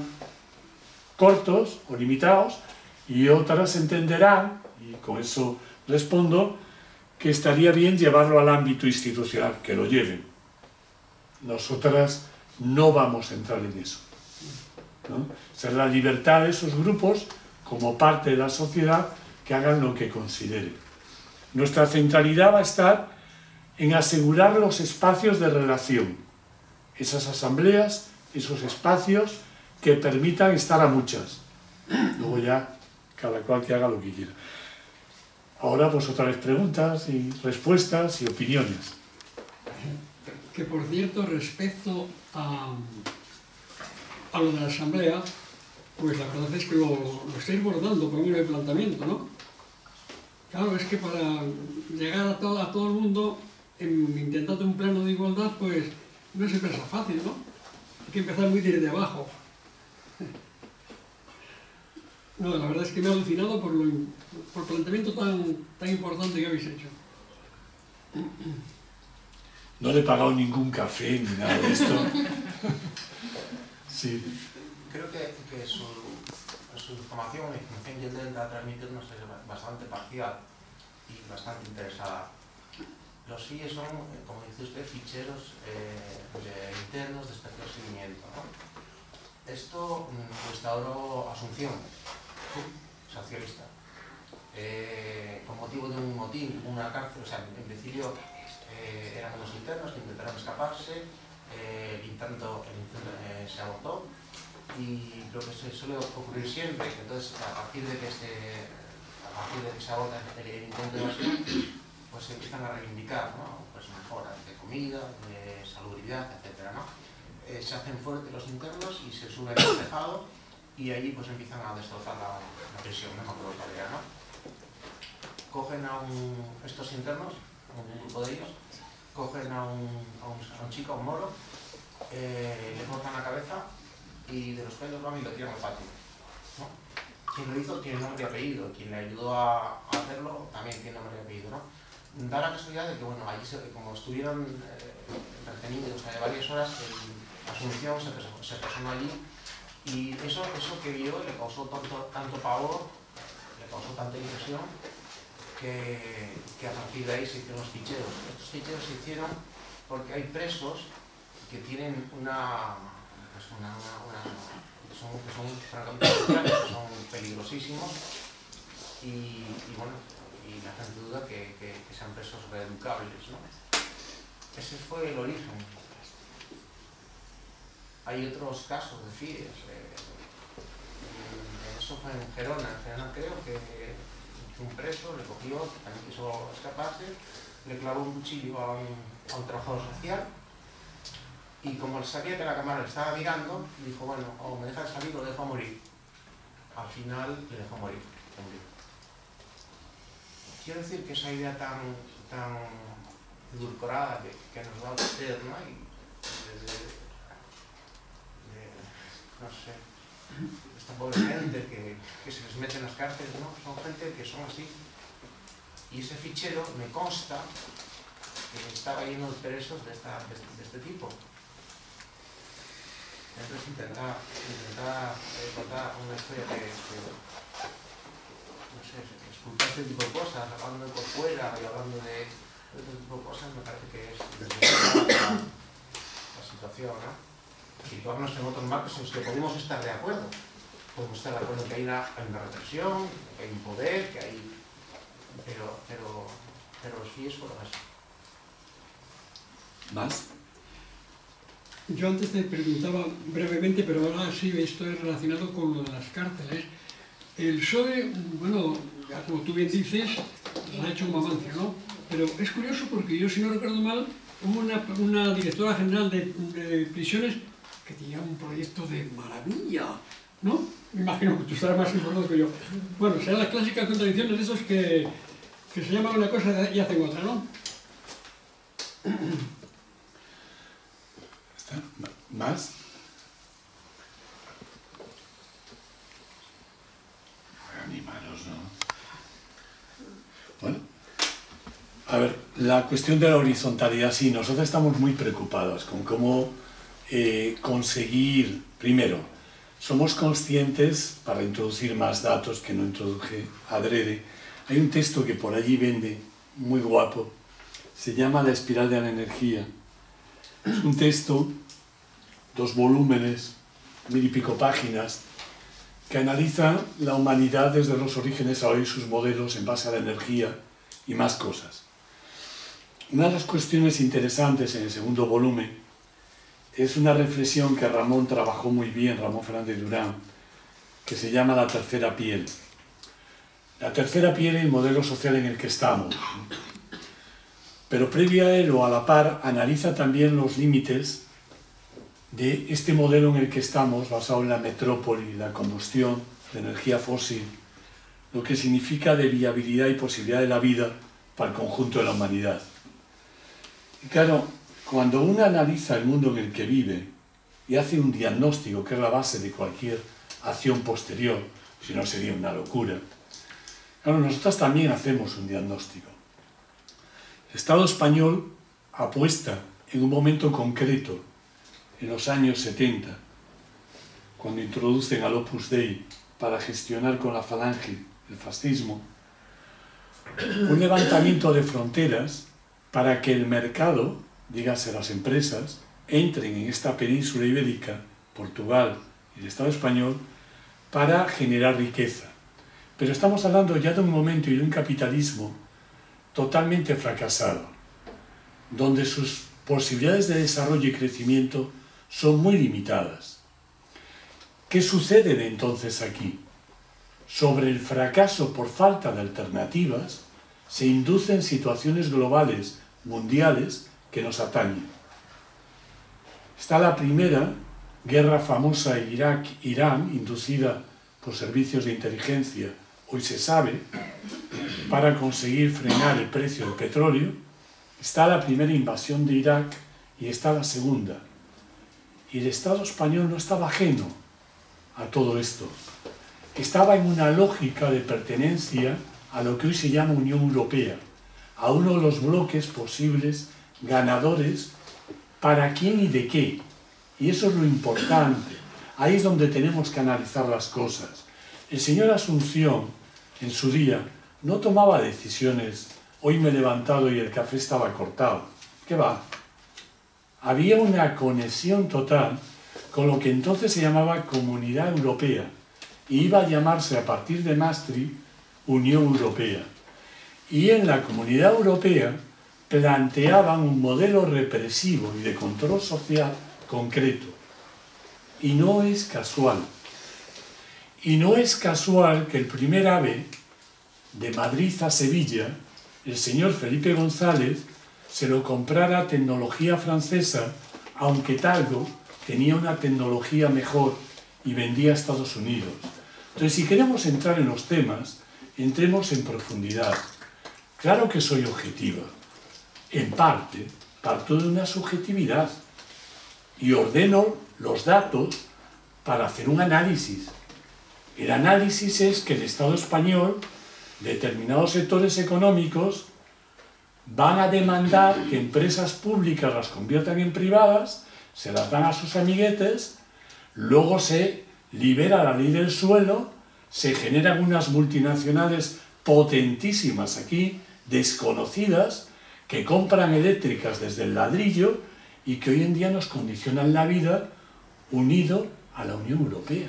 cortos o limitados y otras entenderán, y con eso respondo, que estaría bien llevarlo al ámbito institucional, que lo lleven. Nosotras no vamos a entrar en eso, ¿no? O sea, la libertad de esos grupos, como parte de la sociedad, que hagan lo que consideren. Nuestra centralidad va a estar en asegurar los espacios de relación, esas asambleas, esos espacios que permitan estar a muchas. Luego ya, cada cual que haga lo que quiera. Ahora, pues otra vez preguntas y respuestas y opiniones. Que por cierto, respecto a, a lo de la asamblea, pues la verdad es que lo, lo estáis bordando con el planteamiento, ¿no? Claro, es que para llegar a todo, a todo el mundo, en, intentando un plano de igualdad, pues no siempre es fácil, ¿no? Hay que empezar muy desde abajo. No, la verdad es que me ha alucinado por, lo, por el planteamiento tan, tan importante que habéis hecho. No le he pagado ningún café ni nada de esto. Sí. Creo que, que su, su información, la información que intenta transmitirnos es bastante parcial y bastante interesada. Los S I E son, como dice usted, ficheros eh, de internos de especial seguimiento, ¿no? Esto lo instauró Asunción, socialista, eh, con motivo de un motín, una cárcel, o sea, en principio eh, eran unos internos que intentaron escaparse, eh, el intento, el intento eh, se abortó, y lo que se suele ocurrir siempre, que entonces a partir de que se, a partir de que se aborta el, el intento de evasión, pues se empiezan a reivindicar, ¿no? Pues mejoras de comida, de salubridad, etcétera, ¿no? Eh, se hacen fuertes los internos y se suben al tejado y allí pues empiezan a destrozar la, la prisión, no me acuerdo cuál era, ¿no? Cogen a un, estos internos, un grupo de ellos, cogen a un, a un, a un chico, a un moro, eh, le cortan la cabeza y de los pelos van y lo tiran al patio, ¿no? Quien lo hizo tiene nombre y apellido, quien le ayudó a, a hacerlo también tiene nombre y apellido, ¿no? Da la casualidad de que, bueno, allí se, como estuvieron eh, retenidos, o sea, de varias horas, el Asunción se, se personó allí y eso, eso que vio le causó tanto, tanto pavor, le causó tanta impresión que, que a partir de ahí se hicieron los ficheros. Estos ficheros se hicieron porque hay presos que tienen una, pues una, una, una que son, que son francamente especiales, que son peligrosísimos y, y bueno, y la gente duda que, que, que sean presos reeducables, ¿no? Ese fue el origen. Hay otros casos de F I E S, eh, eso fue en Gerona, en Gerona creo que un preso, le cogió, también quiso escaparse, le clavó un cuchillo a un, a un trabajador social y como él sabía que la cámara le estaba mirando, dijo, bueno, o me deja salir o le dejo morir. Al final le dejó morir. morir. Quiero decir que esa idea tan, tan edulcorada que, que nos da usted, ¿no? Y de, de, de, no sé, esta pobre gente que, que se les mete en las cárceles, ¿no? Son gente que son así. Y ese fichero me consta que estaba lleno de presos de, esta, de, de este tipo. Entonces intentar, intentar eh, contar una historia que, que no sé, esculpar este tipo de cosas, hablando de por fuera y hablando de, de este tipo de cosas, me parece que es la, la situación, ¿no? Situarnos en otros marcos en los que podemos estar de acuerdo. Podemos estar de acuerdo en que hay una, hay una represión, que hay un poder, que hay... Pero, pero, pero sí es solo eso. ¿Más? Yo antes te preguntaba brevemente, pero ahora sí, esto es relacionado con lo de las cárceles. El P S O E, bueno, como tú bien dices, ha hecho un mamancio, ¿no? Pero es curioso porque yo, si no recuerdo mal, hubo una, una directora general de, de prisiones que tenía un proyecto de maravilla, ¿no? Me imagino que tú estarás más informado que yo. Bueno, serán las clásicas contradicciones de esos que, que se llaman una cosa y hacen otra, ¿no? ¿Más? Animaros, ¿no? Bueno, a ver, la cuestión de la horizontalidad, sí, nosotros estamos muy preocupados con cómo eh, conseguir, primero, somos conscientes, para introducir más datos que no introduje adrede, hay un texto que por allí vende, muy guapo, se llama La espiral de la energía. Es un texto, dos volúmenes, mil y pico páginas, que analiza la humanidad desde los orígenes a hoy, sus modelos en base a la energía y más cosas. Una de las cuestiones interesantes en el segundo volumen es una reflexión que Ramón trabajó muy bien, Ramón Fernández Durán, que se llama La tercera piel. La tercera piel es el modelo social en el que estamos. Pero previo a él o a la par, analiza también los límites de este modelo en el que estamos, basado en la metrópoli, la combustión de energía fósil, lo que significa de viabilidad y posibilidad de la vida para el conjunto de la humanidad. Y claro, cuando uno analiza el mundo en el que vive y hace un diagnóstico, que es la base de cualquier acción posterior, si no sería una locura, claro, nosotros también hacemos un diagnóstico. El Estado español apuesta en un momento concreto, en los años setenta, cuando introducen al Opus Dei para gestionar con la falange el fascismo, un levantamiento de fronteras para que el mercado, dígase las empresas, entren en esta península ibérica, Portugal y el Estado español, para generar riqueza. Pero estamos hablando ya de un momento y de un capitalismo totalmente fracasado, donde sus posibilidades de desarrollo y crecimiento son muy limitadas. ¿Qué sucede de entonces aquí? Sobre el fracaso por falta de alternativas se inducen situaciones globales, mundiales, que nos atañen. Está la primera guerra famosa Irak-Irán, inducida por servicios de inteligencia, hoy se sabe, para conseguir frenar el precio del petróleo. Está la primera invasión de Irak y está la segunda. Y el Estado español no estaba ajeno a todo esto. Estaba en una lógica de pertenencia a lo que hoy se llama Unión Europea, a uno de los bloques posibles ganadores para quién y de qué. Y eso es lo importante. Ahí es donde tenemos que analizar las cosas. El señor Asunción, en su día, no tomaba decisiones, hoy me he levantado y el café estaba cortado. ¿Qué va? Había una conexión total con lo que entonces se llamaba Comunidad Europea y iba a llamarse a partir de Maastricht Unión Europea. Y en la Comunidad Europea planteaban un modelo represivo y de control social concreto. Y no es casual. Y no es casual que el primer ave de Madrid a Sevilla, el señor Felipe González se lo comprara tecnología francesa, aunque Talgo tenía una tecnología mejor y vendía a Estados Unidos. Entonces, si queremos entrar en los temas, entremos en profundidad. Claro que soy objetiva. En parte, parto de una subjetividad y ordeno los datos para hacer un análisis. El análisis es que el Estado español, determinados sectores económicos, van a demandar que empresas públicas las conviertan en privadas, se las dan a sus amiguetes, luego se libera la ley del suelo, se generan unas multinacionales potentísimas aquí, desconocidas, que compran eléctricas desde el ladrillo y que hoy en día nos condicionan la vida unido a la Unión Europea.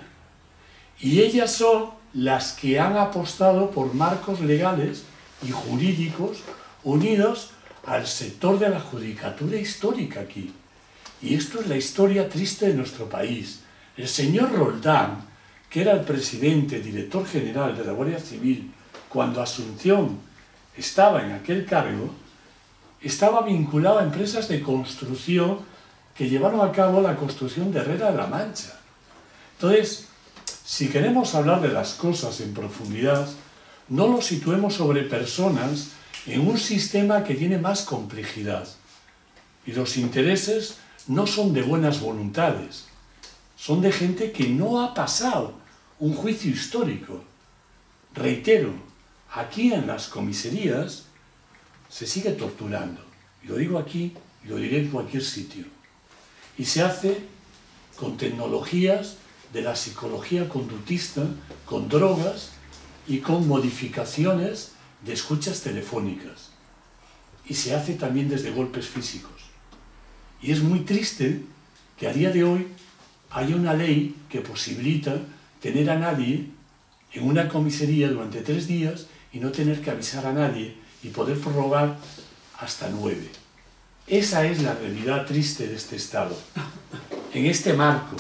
Y ellas son las que han apostado por marcos legales y jurídicos unidos al sector de la judicatura histórica aquí. Y esto es la historia triste de nuestro país. El señor Roldán, que era el presidente, director general de la Guardia Civil, cuando Asunción estaba en aquel cargo, estaba vinculado a empresas de construcción que llevaron a cabo la construcción de Herrera de la Mancha. Entonces, si queremos hablar de las cosas en profundidad, no lo situemos sobre personas en un sistema que tiene más complejidad. Y los intereses no son de buenas voluntades, son de gente que no ha pasado un juicio histórico. Reitero, aquí en las comisarías se sigue torturando. Y lo digo aquí y lo diré en cualquier sitio. Y se hace con tecnologías de la psicología conductista, con drogas y con modificaciones de escuchas telefónicas. Y se hace también desde golpes físicos. Y es muy triste que a día de hoy haya una ley que posibilita tener a nadie en una comisaría durante tres días y no tener que avisar a nadie y poder prorrogar hasta nueve. Esa es la realidad triste de este Estado, en este marco.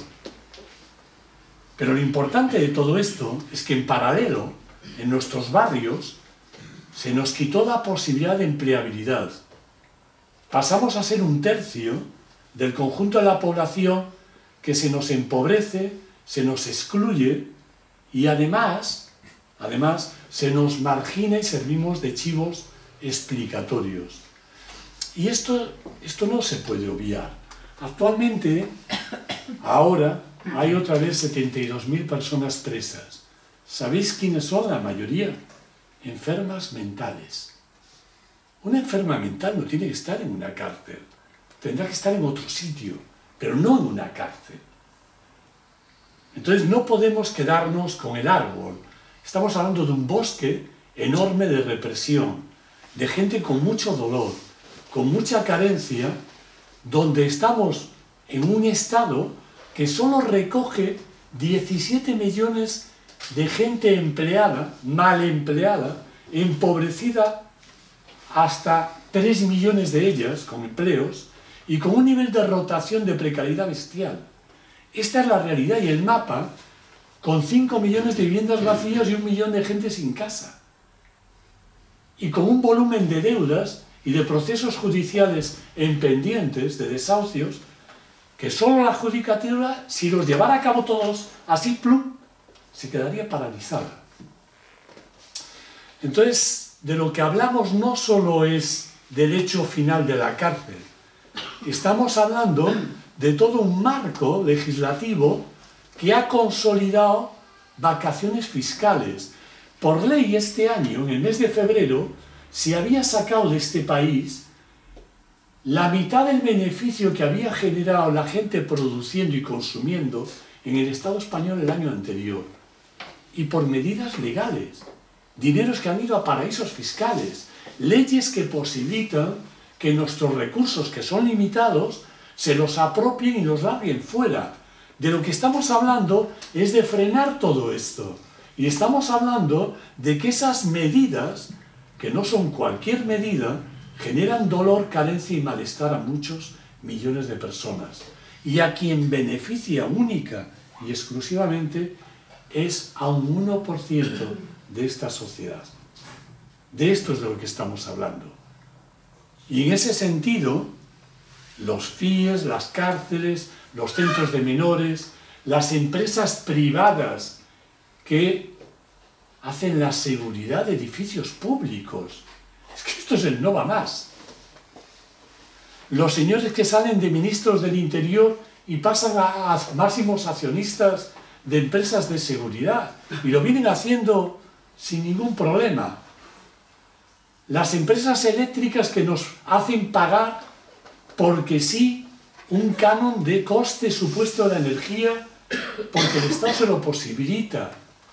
Pero lo importante de todo esto es que en paralelo, en nuestros barrios, se nos quitó la posibilidad de empleabilidad. Pasamos a ser un tercio del conjunto de la población que se nos empobrece, se nos excluye y además, además se nos margina y servimos de chivos explicatorios. Y esto, esto no se puede obviar. Actualmente, ahora, hay otra vez setenta y dos mil personas presas. ¿Sabéis quiénes son la mayoría? Enfermas mentales. Una enferma mental no tiene que estar en una cárcel. Tendrá que estar en otro sitio, pero no en una cárcel. Entonces no podemos quedarnos con el árbol. Estamos hablando de un bosque enorme de represión, de gente con mucho dolor, con mucha carencia, donde estamos en un estado que solo recoge diecisiete millones de gente empleada, mal empleada, empobrecida, hasta tres millones de ellas con empleos y con un nivel de rotación de precariedad bestial. Esta es la realidad y el mapa con cinco millones de viviendas vacías y un millón de gente sin casa. Y con un volumen de deudas y de procesos judiciales en pendientes, de desahucios, que solo la judicatura, si los llevara a cabo todos así, plum, se quedaría paralizada. Entonces, de lo que hablamos no solo es del hecho final de la cárcel, estamos hablando de todo un marco legislativo que ha consolidado vacaciones fiscales. Por ley, este año, en el mes de febrero, se había sacado de este país la mitad del beneficio que había generado la gente produciendo y consumiendo en el Estado español el año anterior. Y por medidas legales. Dineros que han ido a paraísos fiscales. Leyes que posibilitan que nuestros recursos, que son limitados, se los apropien y los larguen fuera. De lo que estamos hablando es de frenar todo esto. Y estamos hablando de que esas medidas, que no son cualquier medida, generan dolor, carencia y malestar a muchos millones de personas. Y a quien beneficia única y exclusivamente es a un uno por ciento de esta sociedad. De esto es de lo que estamos hablando. Y en ese sentido, los C I Es, las cárceles, los centros de menores, las empresas privadas que hacen la seguridad de edificios públicos. Es que esto es el no va más. Los señores que salen de ministros del Interior y pasan a, a máximos accionistas de empresas de seguridad y lo vienen haciendo sin ningún problema. Las empresas eléctricas que nos hacen pagar porque sí un canon de coste supuesto de la energía porque el Estado se lo posibilita.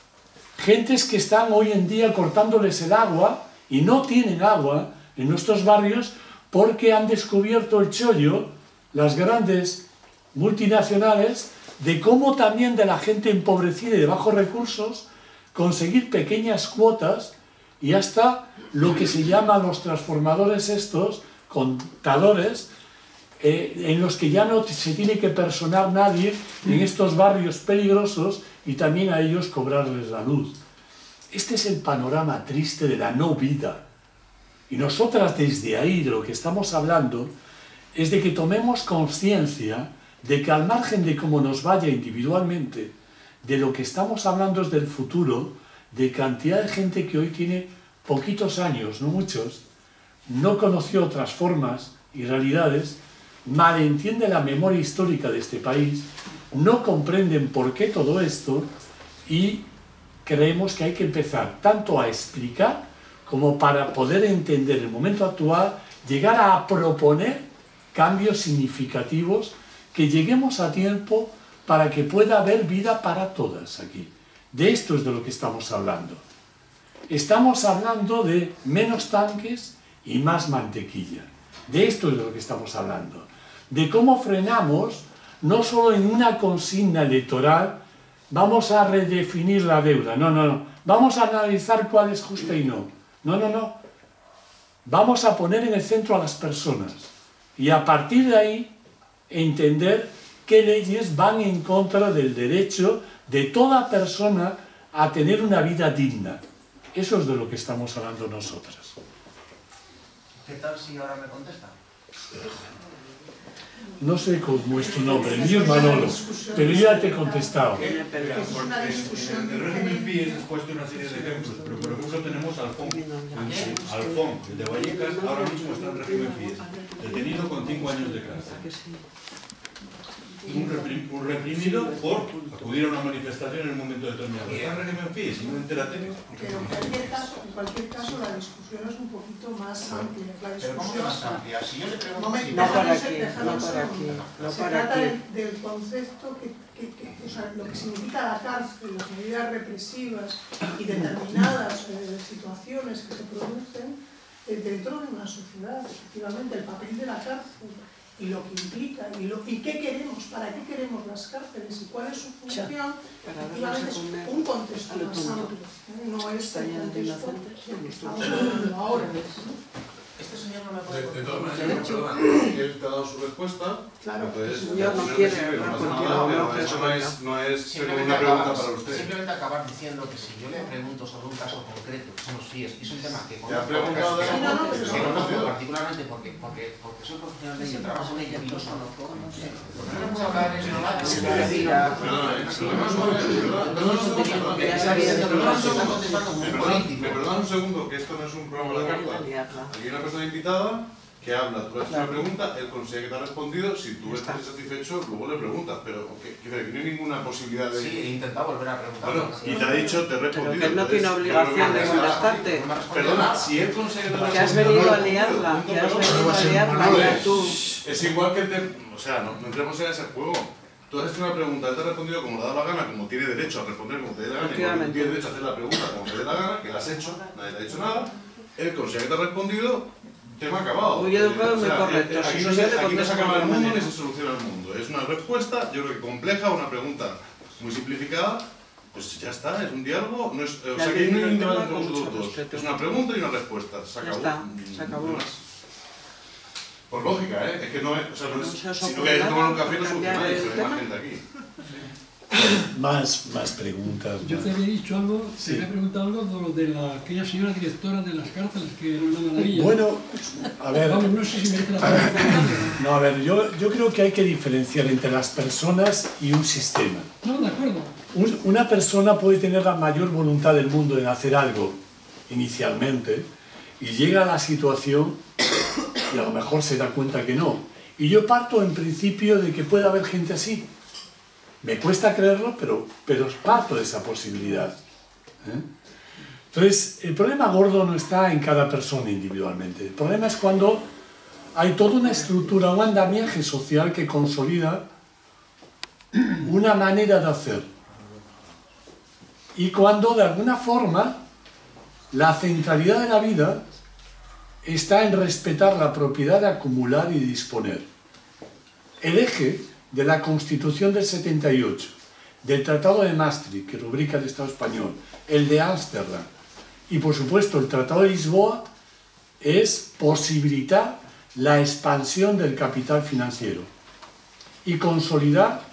Gentes que están hoy en día cortándoles el agua y no tienen agua en nuestros barrios porque han descubierto el chollo, las grandes multinacionales, de cómo también de la gente empobrecida y de bajos recursos conseguir pequeñas cuotas y hasta lo que se llaman los transformadores estos, contadores, eh, en los que ya no se tiene que personar nadie en estos barrios peligrosos y también a ellos cobrarles la luz. Este es el panorama triste de la no vida. Y nosotras desde ahí de lo que estamos hablando es de que tomemos conciencia de que al margen de cómo nos vaya individualmente, de lo que estamos hablando es del futuro, de cantidad de gente que hoy tiene poquitos años, no muchos, no conoció otras formas y realidades, malentiende la memoria histórica de este país, no comprenden por qué todo esto y creemos que hay que empezar tanto a explicar como para poder entender el momento actual, llegar a proponer cambios significativos, que lleguemos a tiempo para que pueda haber vida para todas aquí. De esto es de lo que estamos hablando. Estamos hablando de menos tanques y más mantequilla. De esto es de lo que estamos hablando. De cómo frenamos, no solo en una consigna electoral, vamos a redefinir la deuda. No, no, no. Vamos a analizar cuál es justa y no. No, no, no. Vamos a poner en el centro a las personas. Y a partir de ahí, entender qué leyes van en contra del derecho de toda persona a tener una vida digna. Eso es de lo que estamos hablando nosotras. ¿Qué tal si ahora me contesta? No sé cómo es tu nombre, el mío es Manolo, pero yo ya te he contestado. Mira, porque en el régimen F I E es puesto una serie de ejemplos, pero por ejemplo tenemos al Alfón. Alfón, el de Vallecas, ahora mismo está en régimen F I E, detenido con cinco años de cárcel. Un, reprim, un reprimido por acudir a una manifestación en un momento determinado. Está en régimen F I E, si no entérate. Pero en cualquier caso, en cualquier caso la discusión es un poquito más amplia. La ¿Pero cómo que más amplia? Si yo le pregunto... No, si no para aquí, no para aquí, no Se para trata aquí. del, del concepto que, que, que, o sea, lo que significa la cárcel, las medidas represivas y determinadas eh, situaciones que se producen eh, dentro de una sociedad, efectivamente, el papel de la cárcel y lo que implica y, lo, y qué queremos, para qué queremos las cárceles y cuál es su función, efectivamente es un contexto más amplio, ¿eh? No es el contexto del que estamos hablando ahora. Este señor no me puede... De, de todas maneras, perdona, él te ha dado su respuesta. Claro, entonces, yo no si quiero recibe, no hablar pasa contigo, nada, pero no, eso no es, no es Simplemente una pregunta acabas, para usted. simplemente acabas diciendo que si yo le pregunto sobre un caso concreto, que son los F I E S, y es un tema que Te ha preguntado que de Sí, no, no, que pero- conozco particularmente porque, porque, porque soy profesional de ello, trabajo en ello y los conozco. Lo que no puedo hablar es no la Sí, mira, Perdona, eh, sí. perdona un segundo, perdona, perdona un segundo, Ya que- sabía de perdona un está segundo. contestando como Me un perdona- político. me perdona un segundo, que esto no es un programa de carta. Aquí hay una persona invitada que habla, tú le haces una pregunta, él consigue que te ha respondido, si tú estás satisfecho, luego le preguntas, pero que, que, que no hay ninguna posibilidad de... Sí, he intentado volver a preguntar. Bueno, y te ha dicho, te he respondido. Pero que él no tiene entonces, obligación de yo creo que- contestarte. Perdona, si él consigue que te Que has responda, venido no a le liarla, respondo, que has punto, venido pero- a liarla, Manuel, ya tú. es igual que te... O sea, no, no entremos en ese juego. Tú has hecho una pregunta, él te ha respondido como le ha dado la gana, como tiene derecho a responder como te dé la gana, y como Efectivamente. tiene derecho a hacer la pregunta como te dé la gana, que la has hecho, nadie te ha dicho nada, él consigue que te ha respondido, tema acabado. Muy educado y muy O sea, correcto. eh, Aquí Si no yo se, le aquí no se contesto acaba de el otra mundo ni manera. se soluciona el mundo. Es una respuesta, yo creo que compleja, una pregunta muy simplificada, pues ya está, es un diálogo, no es, o Ya sea, le que no digo hay el un tema debate con entre mucho vosotros dos. respeto. Es una pregunta y una respuesta, se Ya acabó. está, Mm, se acabó. no hay más. Por lógica, ¿eh? Es que no es, o sea, no es, No se os si no ocurre queréis tomar un nada café no cambiar solucionáis, el pero hay más tema. gente aquí. más, más preguntas. Yo te había dicho algo, Sí. te había preguntado algo de, lo de la, aquella señora directora de las cárceles, que era una maravilla. Bueno, a ver, Vamos, no sé si merece la pena comentarlo. no, a ver, yo, yo creo que hay que diferenciar entre las personas y un sistema. No, de acuerdo. Un- una persona puede tener la mayor voluntad del mundo en hacer algo inicialmente y llega a la situación y a lo mejor se da cuenta que no. Y yo parto en principio de que puede haber gente así. Me cuesta creerlo, pero, pero parto de esa posibilidad. ¿eh? Entonces, el problema gordo no está en cada persona individualmente. El problema es cuando hay toda una estructura, un andamiaje social que consolida una manera de hacer. Y cuando, de alguna forma, la centralidad de la vida está en respetar la propiedad de acumular y disponer. El eje de la Constitución del setenta y ocho, del Tratado de Maastricht, que rubrica el Estado español, el de Ámsterdam y, por supuesto, el Tratado de Lisboa, es posibilitar la expansión del capital financiero y consolidar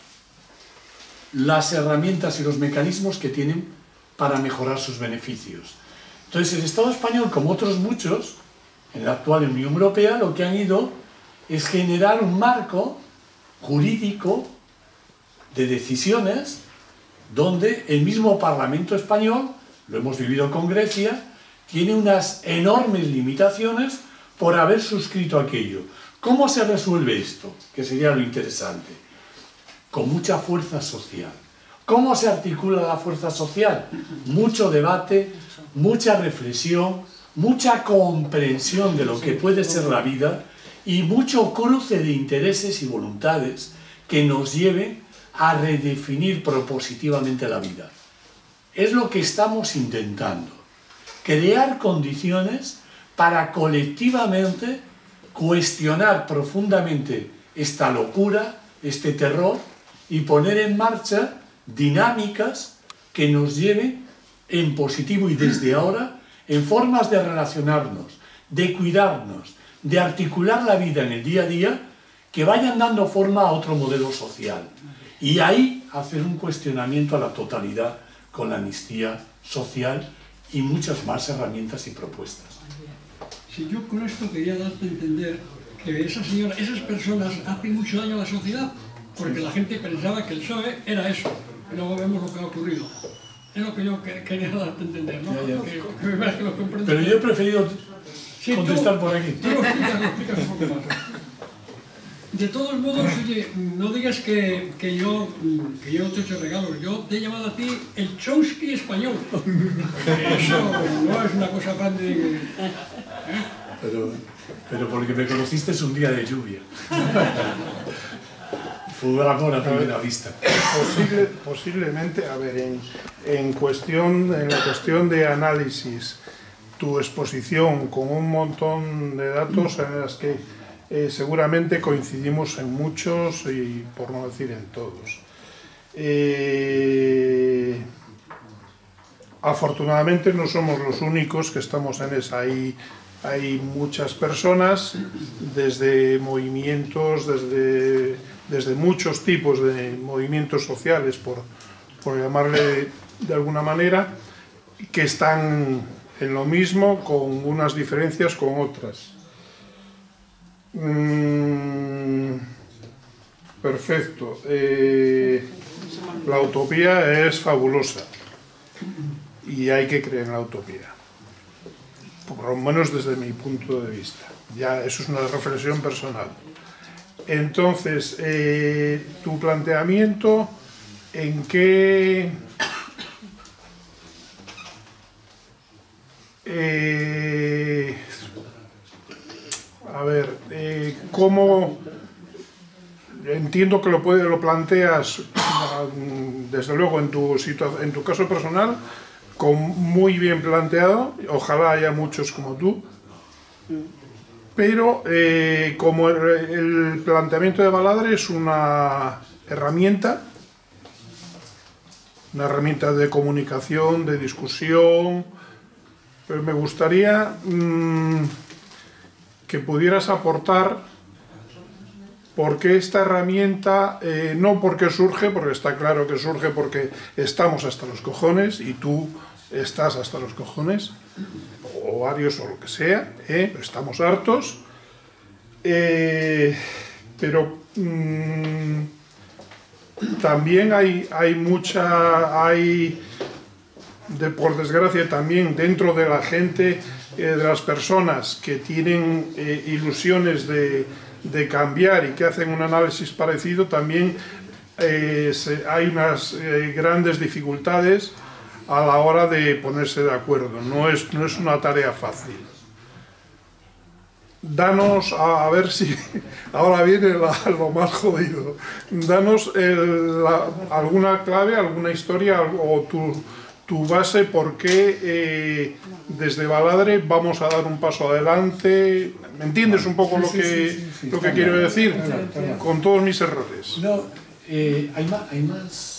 las herramientas y los mecanismos que tienen para mejorar sus beneficios. Entonces, el Estado español, como otros muchos, en la actual Unión Europea, lo que han ido es generar un marco jurídico de decisiones donde el mismo Parlamento español, lo hemos vivido con Grecia, tiene unas enormes limitaciones por haber suscrito aquello. ¿Cómo se resuelve esto? Que sería lo interesante. Con mucha fuerza social. ¿Cómo se articula la fuerza social? Mucho debate, mucha reflexión, mucha comprensión de lo que puede ser la vida y mucho cruce de intereses y voluntades que nos lleven a redefinir propositivamente la vida. Es lo que estamos intentando. Crear condiciones para colectivamente cuestionar profundamente esta locura, este terror, y poner en marcha dinámicas que nos lleven en positivo y desde ahora en formas de relacionarnos, de cuidarnos, de articular la vida en el día a día, que vayan dando forma a otro modelo social. Y ahí hacer un cuestionamiento a la totalidad con la amnistía social y muchas más herramientas y propuestas. Si yo con esto quería darte a entender que esa señora, esas personas hacen mucho daño a la sociedad, porque la gente pensaba que el P S O E era eso, y luego vemos lo que ha ocurrido. Es lo que yo que- quería darte a entender, ¿no? Ya, ya. Que, que me parece que lo comprendes. Pero yo he preferido Sí, contestar tú- por aquí. Tú lo explicas, lo explicas un poco más. De todos modos, oye, no digas que, que, yo, que yo te he hecho regalos. Yo te he llamado a ti el Chomsky español. Eso no es una cosa grande. de- Pero, pero porque me conociste es un día de lluvia. Fue un amor a primera vista. Posible, posiblemente, a ver, en, en, cuestión, en la cuestión de análisis, tu exposición con un montón de datos en las que eh, seguramente coincidimos en muchos y por no decir en todos. Eh, afortunadamente no somos los únicos que estamos en esa. Hay, hay muchas personas, desde movimientos, desde, desde muchos tipos de movimientos sociales, por, por llamarle de alguna manera, que están en lo mismo, con unas diferencias con otras. Mm, perfecto. Eh, la utopía es fabulosa y hay que creer en la utopía, por lo menos desde mi punto de vista. Ya eso es una reflexión personal. Entonces, eh, tu planteamiento, ¿en qué eh, a ver, eh, cómo entiendo que lo puede, lo planteas desde luego en tu situa- en tu caso personal, con muy bien planteado, ojalá haya muchos como tú, pero eh, como el, el planteamiento de Baladre es una herramienta, una herramienta de comunicación, de discusión, pero me gustaría mmm, que pudieras aportar, porque esta herramienta, eh, no porque surge, porque está claro que surge porque estamos hasta los cojones, y tú estás hasta los cojones, o varios o lo que sea, ¿eh? Estamos hartos, eh, pero mmm, también hay, hay mucha, hay, de, por desgracia también dentro de la gente, eh, de las personas que tienen eh, ilusiones de, de cambiar y que hacen un análisis parecido, también eh, se, hay unas eh, grandes dificultades a la hora de ponerse de acuerdo. No es, no es una tarea fácil. Danos, a, a ver si, ahora viene la, lo más jodido, danos el, la, alguna clave, alguna historia o tu, tu base por qué eh, desde Baladre vamos a dar un paso adelante. ¿Me entiendes un poco lo que, sí, sí, sí, lo que quiero bien, decir? Está bien, está bien. Con todos mis errores. No, eh, hay más... Hay más...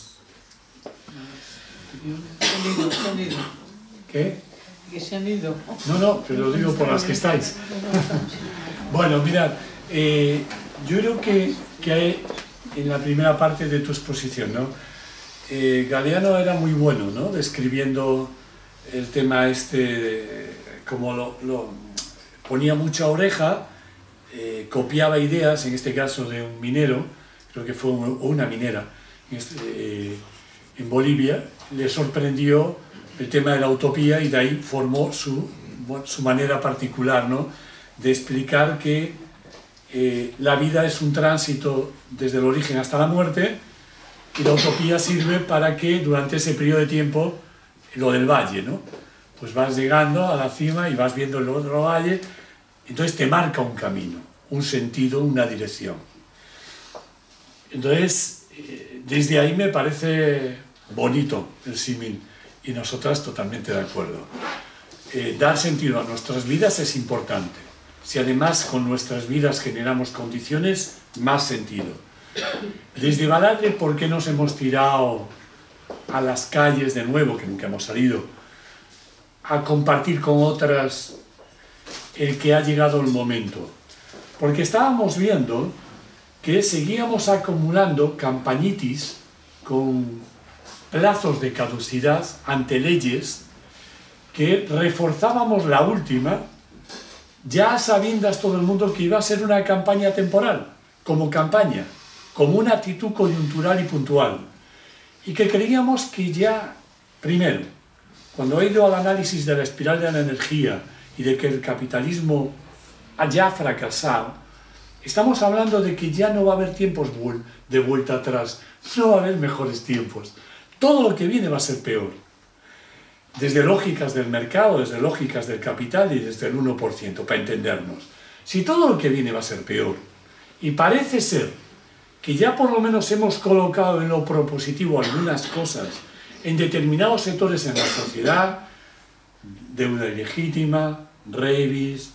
¿Qué? Que se han ido. No, no, pero lo digo por las que estáis. Bueno, mirad, eh, yo creo que, que hay en la primera parte de tu exposición, ¿no? Eh, Galeano era muy bueno, ¿no? Describiendo el tema este, como lo, lo ponía mucha oreja, eh, copiaba ideas, en este caso de un minero, creo que fue un, una minera, en, este, eh, en Bolivia, le sorprendió el tema de la utopía y de ahí formó su, su manera particular, ¿no? De explicar que eh, la vida es un tránsito desde el origen hasta la muerte y la utopía sirve para que durante ese periodo de tiempo, lo del valle, ¿no? Pues vas llegando a la cima y vas viendo el otro valle, entonces te marca un camino, un sentido, una dirección. Entonces, eh, desde ahí me parece bonito el símil. Y nosotras totalmente de acuerdo. Eh, dar sentido a nuestras vidas es importante. Si además con nuestras vidas generamos condiciones, más sentido. Desde Baladre, ¿por qué nos hemos tirado a las calles de nuevo, que nunca hemos salido, a compartir con otras el que ha llegado el momento? Porque estábamos viendo que seguíamos acumulando campañitis con plazos de caducidad ante leyes que reforzábamos la última, ya sabiendas todo el mundo que iba a ser una campaña temporal, como campaña, como una actitud coyuntural y puntual, y que creíamos que ya, primero, cuando he ido al análisis de la espiral de la energía y de que el capitalismo haya fracasado, estamos hablando de que ya no va a haber tiempos de vuelta atrás, no va a haber mejores tiempos. Todo lo que viene va a ser peor. Desde lógicas del mercado, desde lógicas del capital y desde el uno por ciento, para entendernos. Si todo lo que viene va a ser peor, y parece ser que ya por lo menos hemos colocado en lo propositivo algunas cosas en determinados sectores en la sociedad, deuda ilegítima, revis,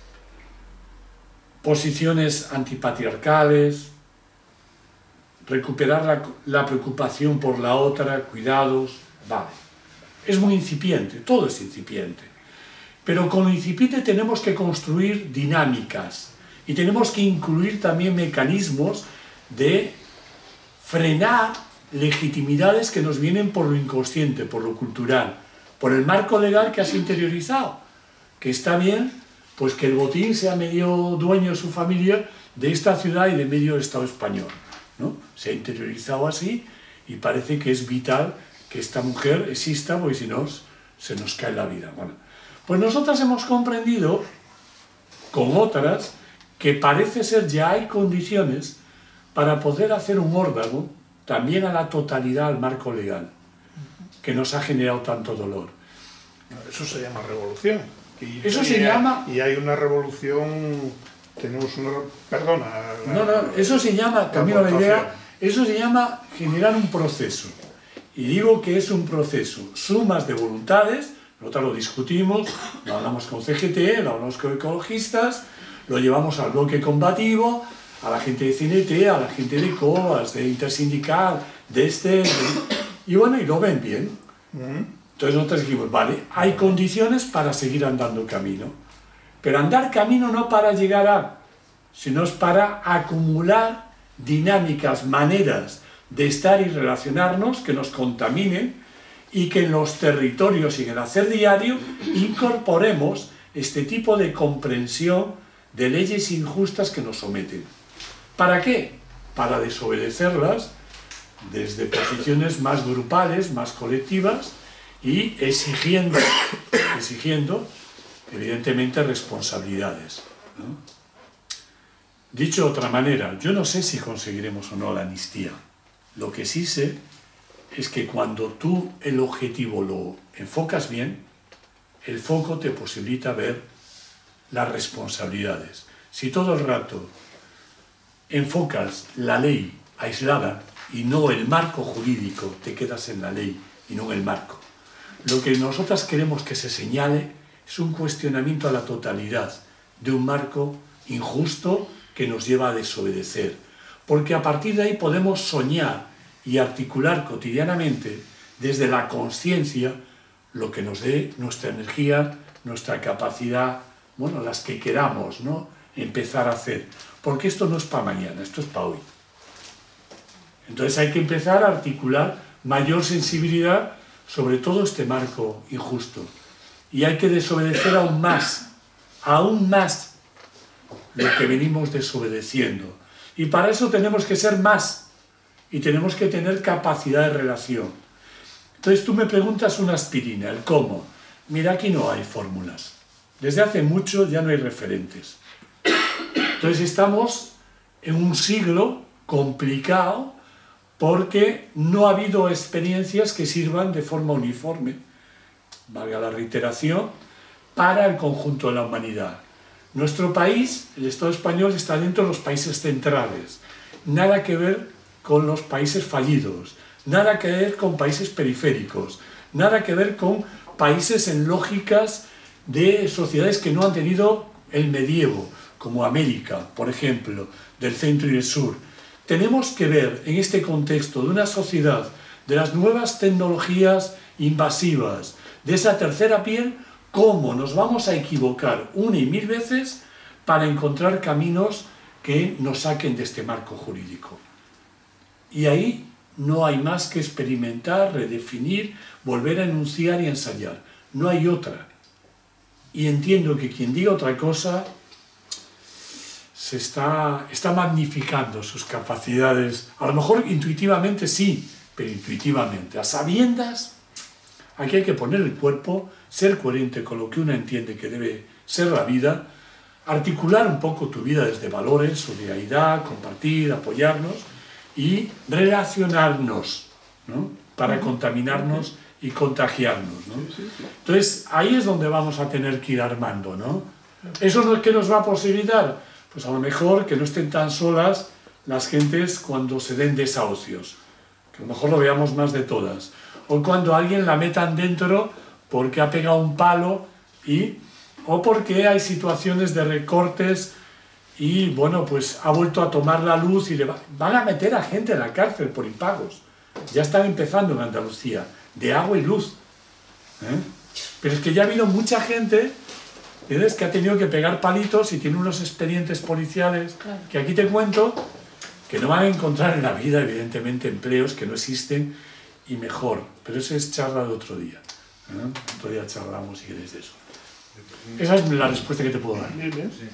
posiciones antipatriarcales, recuperar la, la preocupación por la otra, cuidados, vale. Es muy incipiente, todo es incipiente. Pero con lo incipiente tenemos que construir dinámicas y tenemos que incluir también mecanismos de frenar legitimidades que nos vienen por lo inconsciente, por lo cultural, por el marco legal que has interiorizado. Que está bien, pues que el botín sea medio dueño de su familia de esta ciudad y de medio Estado español, ¿no? Se ha interiorizado así y parece que es vital que esta mujer exista, porque si no se nos cae la vida. Bueno, pues nosotras hemos comprendido con otras que parece ser ya hay condiciones para poder hacer un órdago también a la totalidad, al marco legal, que nos ha generado tanto dolor. Eso se llama revolución. Y, eso y se hay, llama... Y hay una revolución... Tenemos una... Perdona. La, no, no, eso se llama, cambiando la idea, eso se llama generar un proceso. Y digo que es un proceso, sumas de voluntades, nosotros lo discutimos, lo hablamos con C G T, lo hablamos con ecologistas, lo llevamos al bloque combativo, a la gente de C N T, a la gente de COAS, de Intersindical, de este, de... y bueno, y lo ven bien. Entonces nosotros dijimos, vale, hay condiciones para seguir andando camino, pero andar camino no para llegar a, sino es para acumular dinámicas, maneras de estar y relacionarnos que nos contaminen y que en los territorios y en el hacer diario incorporemos este tipo de comprensión de leyes injustas que nos someten. ¿Para qué? Para desobedecerlas desde posiciones más grupales, más colectivas y exigiendo, exigiendo evidentemente responsabilidades, ¿no? Dicho de otra manera, yo no sé si conseguiremos o no la amnistía. Lo que sí sé es que cuando tú el objetivo lo enfocas bien, el foco te posibilita ver las responsabilidades. Si todo el rato enfocas la ley aislada y no el marco jurídico, te quedas en la ley y no en el marco. Lo que nosotras queremos que se señale es un cuestionamiento a la totalidad de un marco injusto que nos lleva a desobedecer. Porque a partir de ahí podemos soñar y articular cotidianamente desde la conciencia lo que nos dé nuestra energía, nuestra capacidad, bueno, las que queramos, ¿no?, empezar a hacer. Porque esto no es para mañana, esto es para hoy. Entonces hay que empezar a articular mayor sensibilidad sobre todo este marco injusto. Y hay que desobedecer aún más, aún más lo que venimos desobedeciendo. Y para eso tenemos que ser más y tenemos que tener capacidad de relación. Entonces tú me preguntas una aspirina, el cómo. Mira, aquí no hay fórmulas. Desde hace mucho ya no hay referentes. Entonces estamos en un siglo complicado porque no ha habido experiencias que sirvan de forma uniforme, valga la reiteración, para el conjunto de la humanidad. Nuestro país, el Estado español, está dentro de los países centrales. Nada que ver con los países fallidos, nada que ver con países periféricos, nada que ver con países en lógicas de sociedades que no han tenido el medievo, como América, por ejemplo, del centro y el sur. Tenemos que ver en este contexto de una sociedad, de las nuevas tecnologías invasivas, de esa tercera piel, cómo nos vamos a equivocar una y mil veces para encontrar caminos que nos saquen de este marco jurídico. Y ahí no hay más que experimentar, redefinir, volver a enunciar y ensayar. No hay otra. Y entiendo que quien diga otra cosa se está, está magnificando sus capacidades. A lo mejor intuitivamente sí, pero intuitivamente. A sabiendas, aquí hay que poner el cuerpo, ser coherente con lo que uno entiende que debe ser la vida, articular un poco tu vida desde valores, solidaridad, compartir, apoyarnos y relacionarnos, ¿no?, para contaminarnos y contagiarnos, ¿no? Entonces, ahí es donde vamos a tener que ir armando, ¿no? ¿Eso no es que nos va a posibilitar? Pues a lo mejor que no estén tan solas las gentes cuando se den desahucios, que a lo mejor lo veamos más de todas, o cuando a alguien la metan dentro porque ha pegado un palo y, o porque hay situaciones de recortes y, bueno, pues ha vuelto a tomar la luz y le va, van a meter a gente en la cárcel por impagos. Ya están empezando en Andalucía, de agua y luz. ¿Eh? Pero es que ya ha habido mucha gente, ¿ves?, que ha tenido que pegar palitos y tiene unos expedientes policiales que aquí te cuento que no van a encontrar en la vida, evidentemente, empleos que no existen y mejor. Pero eso es charla de otro día. ¿Eh? Otro día charlamos, si queréis, de eso. Esa es la respuesta que te puedo dar. Sí.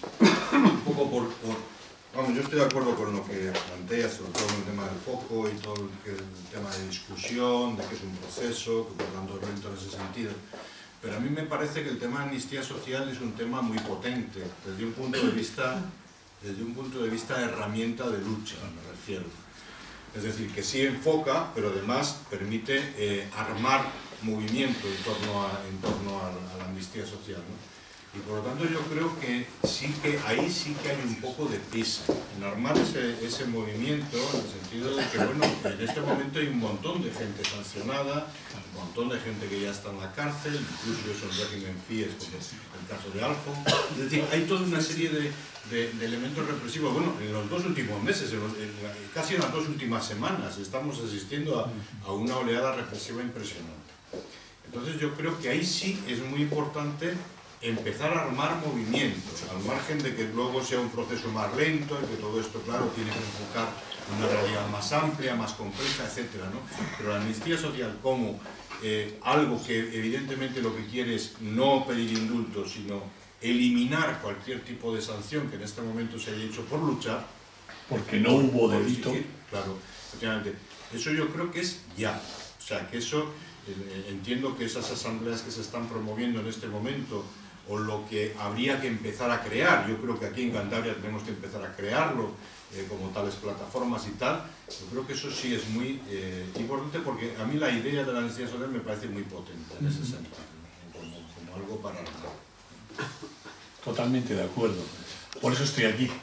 Un poco por, por... Vamos, yo estoy de acuerdo con lo que planteas, sobre todo con el tema del foco y todo el, el tema de discusión, de que es un proceso, que por lo tanto es lento en ese sentido. Pero a mí me parece que el tema de amnistía social es un tema muy potente, desde un punto de vista, desde un punto de vista de herramienta de lucha, me refiero. Es decir, que sí enfoca, pero además permite eh, armar movimiento en torno a, en torno a, a la amnistía social, ¿no? Y por lo tanto yo creo que sí que ahí sí que hay un poco de prisa en armar ese, ese movimiento, en el sentido de que, bueno, en este momento hay un montón de gente sancionada, un montón de gente que ya está en la cárcel, incluso eso en régimen FIES, como el caso de Alfon. Es decir, hay toda una serie de, de, de elementos represivos. Bueno, en los dos últimos meses, en los, en la, casi en las dos últimas semanas, estamos asistiendo a, a una oleada represiva impresionante. Entonces yo creo que ahí sí es muy importante empezar a armar movimientos, al margen de que luego sea un proceso más lento y que todo esto, claro, tiene que enfocar una realidad más amplia, más compleja, etcétera, ¿no? Pero la amnistía social como eh, algo que evidentemente lo que quiere es no pedir indultos, sino eliminar cualquier tipo de sanción que en este momento se haya hecho por luchar, porque no hubo delito. Exigir, claro, efectivamente. Eso yo creo que es ya. O sea, que eso, eh, entiendo que esas asambleas que se están promoviendo en este momento, o lo que habría que empezar a crear, yo creo que aquí en Cantabria tenemos que empezar a crearlo, eh, como tales plataformas y tal, yo creo que eso sí es muy eh, importante, porque a mí la idea de la amnistía social me parece muy potente en ese sentido, como, como algo para armar. Totalmente de acuerdo. Por eso estoy aquí.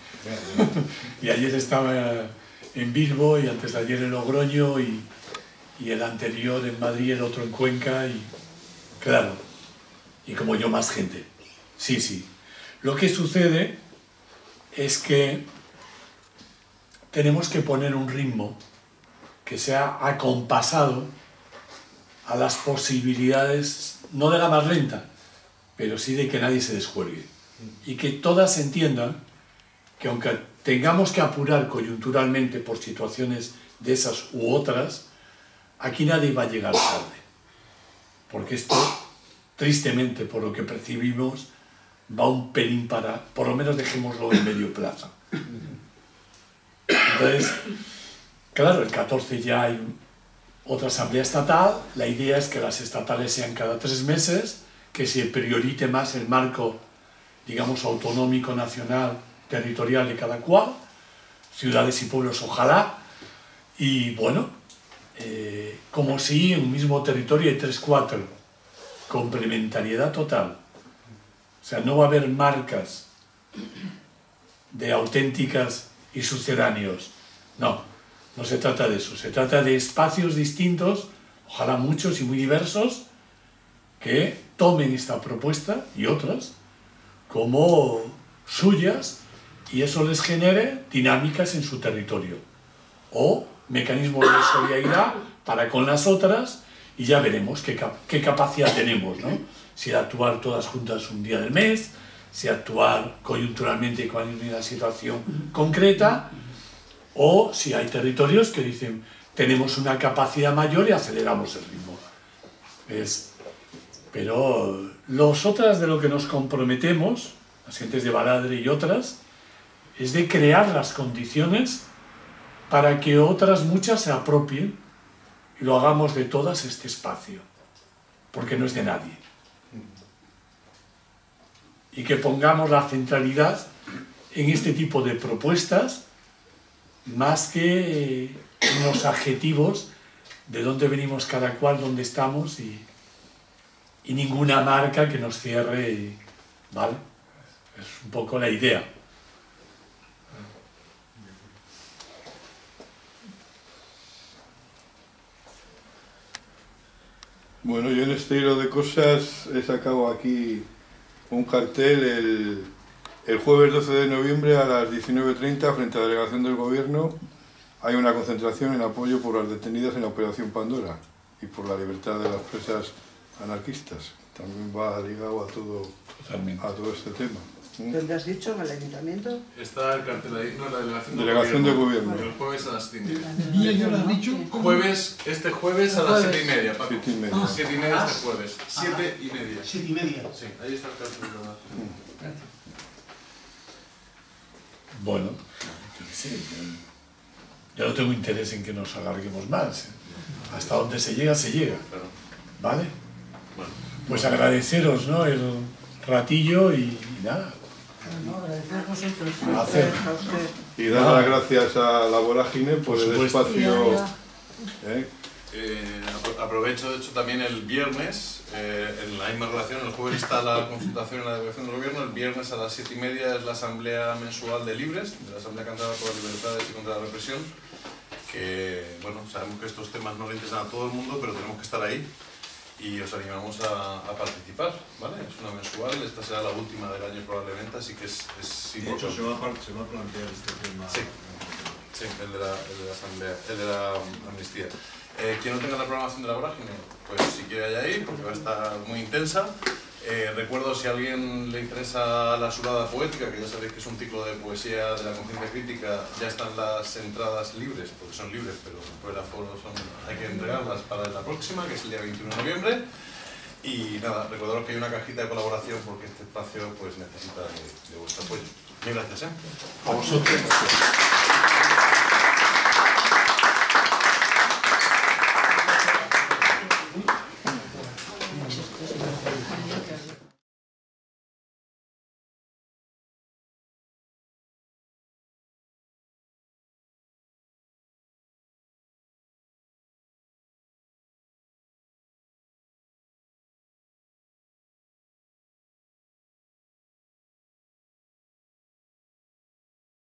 Y ayer estaba en Bilbo y antes de ayer en Logroño y, y el anterior en Madrid, el otro en Cuenca y claro, y como yo más gente. Sí, sí. Lo que sucede es que tenemos que poner un ritmo que sea acompasado a las posibilidades, no de la más lenta, pero sí de que nadie se descuelgue. Y que todas entiendan que aunque tengamos que apurar coyunturalmente por situaciones de esas u otras, aquí nadie va a llegar tarde. Porque esto, tristemente, por lo que percibimos, va un pelín para, por lo menos dejémoslo en medio plazo. Entonces, claro, el catorce ya hay otra asamblea estatal, la idea es que las estatales sean cada tres meses, que se priorice más el marco, digamos, autonómico, nacional, territorial de cada cual, ciudades y pueblos ojalá, y bueno, eh, como si en un mismo territorio hay tres, cuatro, complementariedad total. O sea, no va a haber marcas de auténticas y sucedáneos, no, no se trata de eso, se trata de espacios distintos, ojalá muchos y muy diversos, que tomen esta propuesta y otras como suyas y eso les genere dinámicas en su territorio o mecanismos de solidaridad para con las otras y ya veremos qué, cap qué capacidad tenemos, ¿no? Si actuar todas juntas un día del mes, si actuar coyunturalmente con una situación concreta o si hay territorios que dicen tenemos una capacidad mayor y aceleramos el ritmo. Es, pero los otras de lo que nos comprometemos, las gentes de Baladre y otras, es de crear las condiciones para que otras muchas se apropien y lo hagamos de todas este espacio, porque no es de nadie. Y que pongamos la centralidad en este tipo de propuestas más que en los adjetivos de dónde venimos cada cual, dónde estamos y, y ninguna marca que nos cierre, ¿vale? Es un poco la idea. Bueno, yo en este hilo de cosas he sacado aquí un cartel el, el jueves doce de noviembre a las diecinueve treinta frente a la delegación del Gobierno. Hay una concentración en apoyo por las detenidas en la Operación Pandora y por la libertad de las presas anarquistas. También va ligado a todo, a todo este tema. ¿Dónde has dicho? ¿En el ayuntamiento? Está el cartel ahí, no, la delegación, delegación del de gobierno. gobierno. El jueves a las siete y media. ¿Día ya lo has dicho? Jueves, este jueves a las siete y media, Paco. Siete y media. Ah, siete y media este jueves. Siete y media. Siete y media. Sí, ahí está el cartel. Gracias. Bueno, yo qué sé, yo, yo no tengo interés en que nos alarguemos más. Hasta donde se llega, se llega. ¿Vale? Bueno. Pues agradeceros, ¿no?, el ratillo y, y nada. No, agradecer a vosotros. Hacer. A usted. Y dar las gracias a la Vorágine por, Por el supuesto. espacio. ¿eh? Eh, apro- aprovecho de hecho también el viernes, eh, en la misma relación, el jueves está la consultación en la delegación del gobierno, el viernes a las siete y media es la asamblea mensual de Libres, de la Asamblea Cantabria por las Libertades y contra la Represión, que bueno, sabemos que estos temas no le interesan a todo el mundo, pero tenemos que estar ahí y os animamos a, a participar, ¿vale? Es una mensual, esta será la última del año probablemente, así que es, es De hecho, importante. se va, a, par- se va a plantear este tema. Sí. Sí, el de la, el de la asamblea, el de la um, amnistía. Eh, quien no tenga la programación de la Vorágine, pues si quiere allá ir, porque va a estar muy intensa. Eh, recuerdo, si a alguien le interesa la Surada Poética, que ya sabéis que es un ciclo de poesía de la conciencia crítica, ya están las entradas libres, porque son libres, pero por el aforo son, hay que entregarlas para la próxima, que es el día veintiuno de noviembre. Y nada, recordaros que hay una cajita de colaboración porque este espacio pues necesita de, de vuestro apoyo. Mil gracias, ¿eh? A vosotros.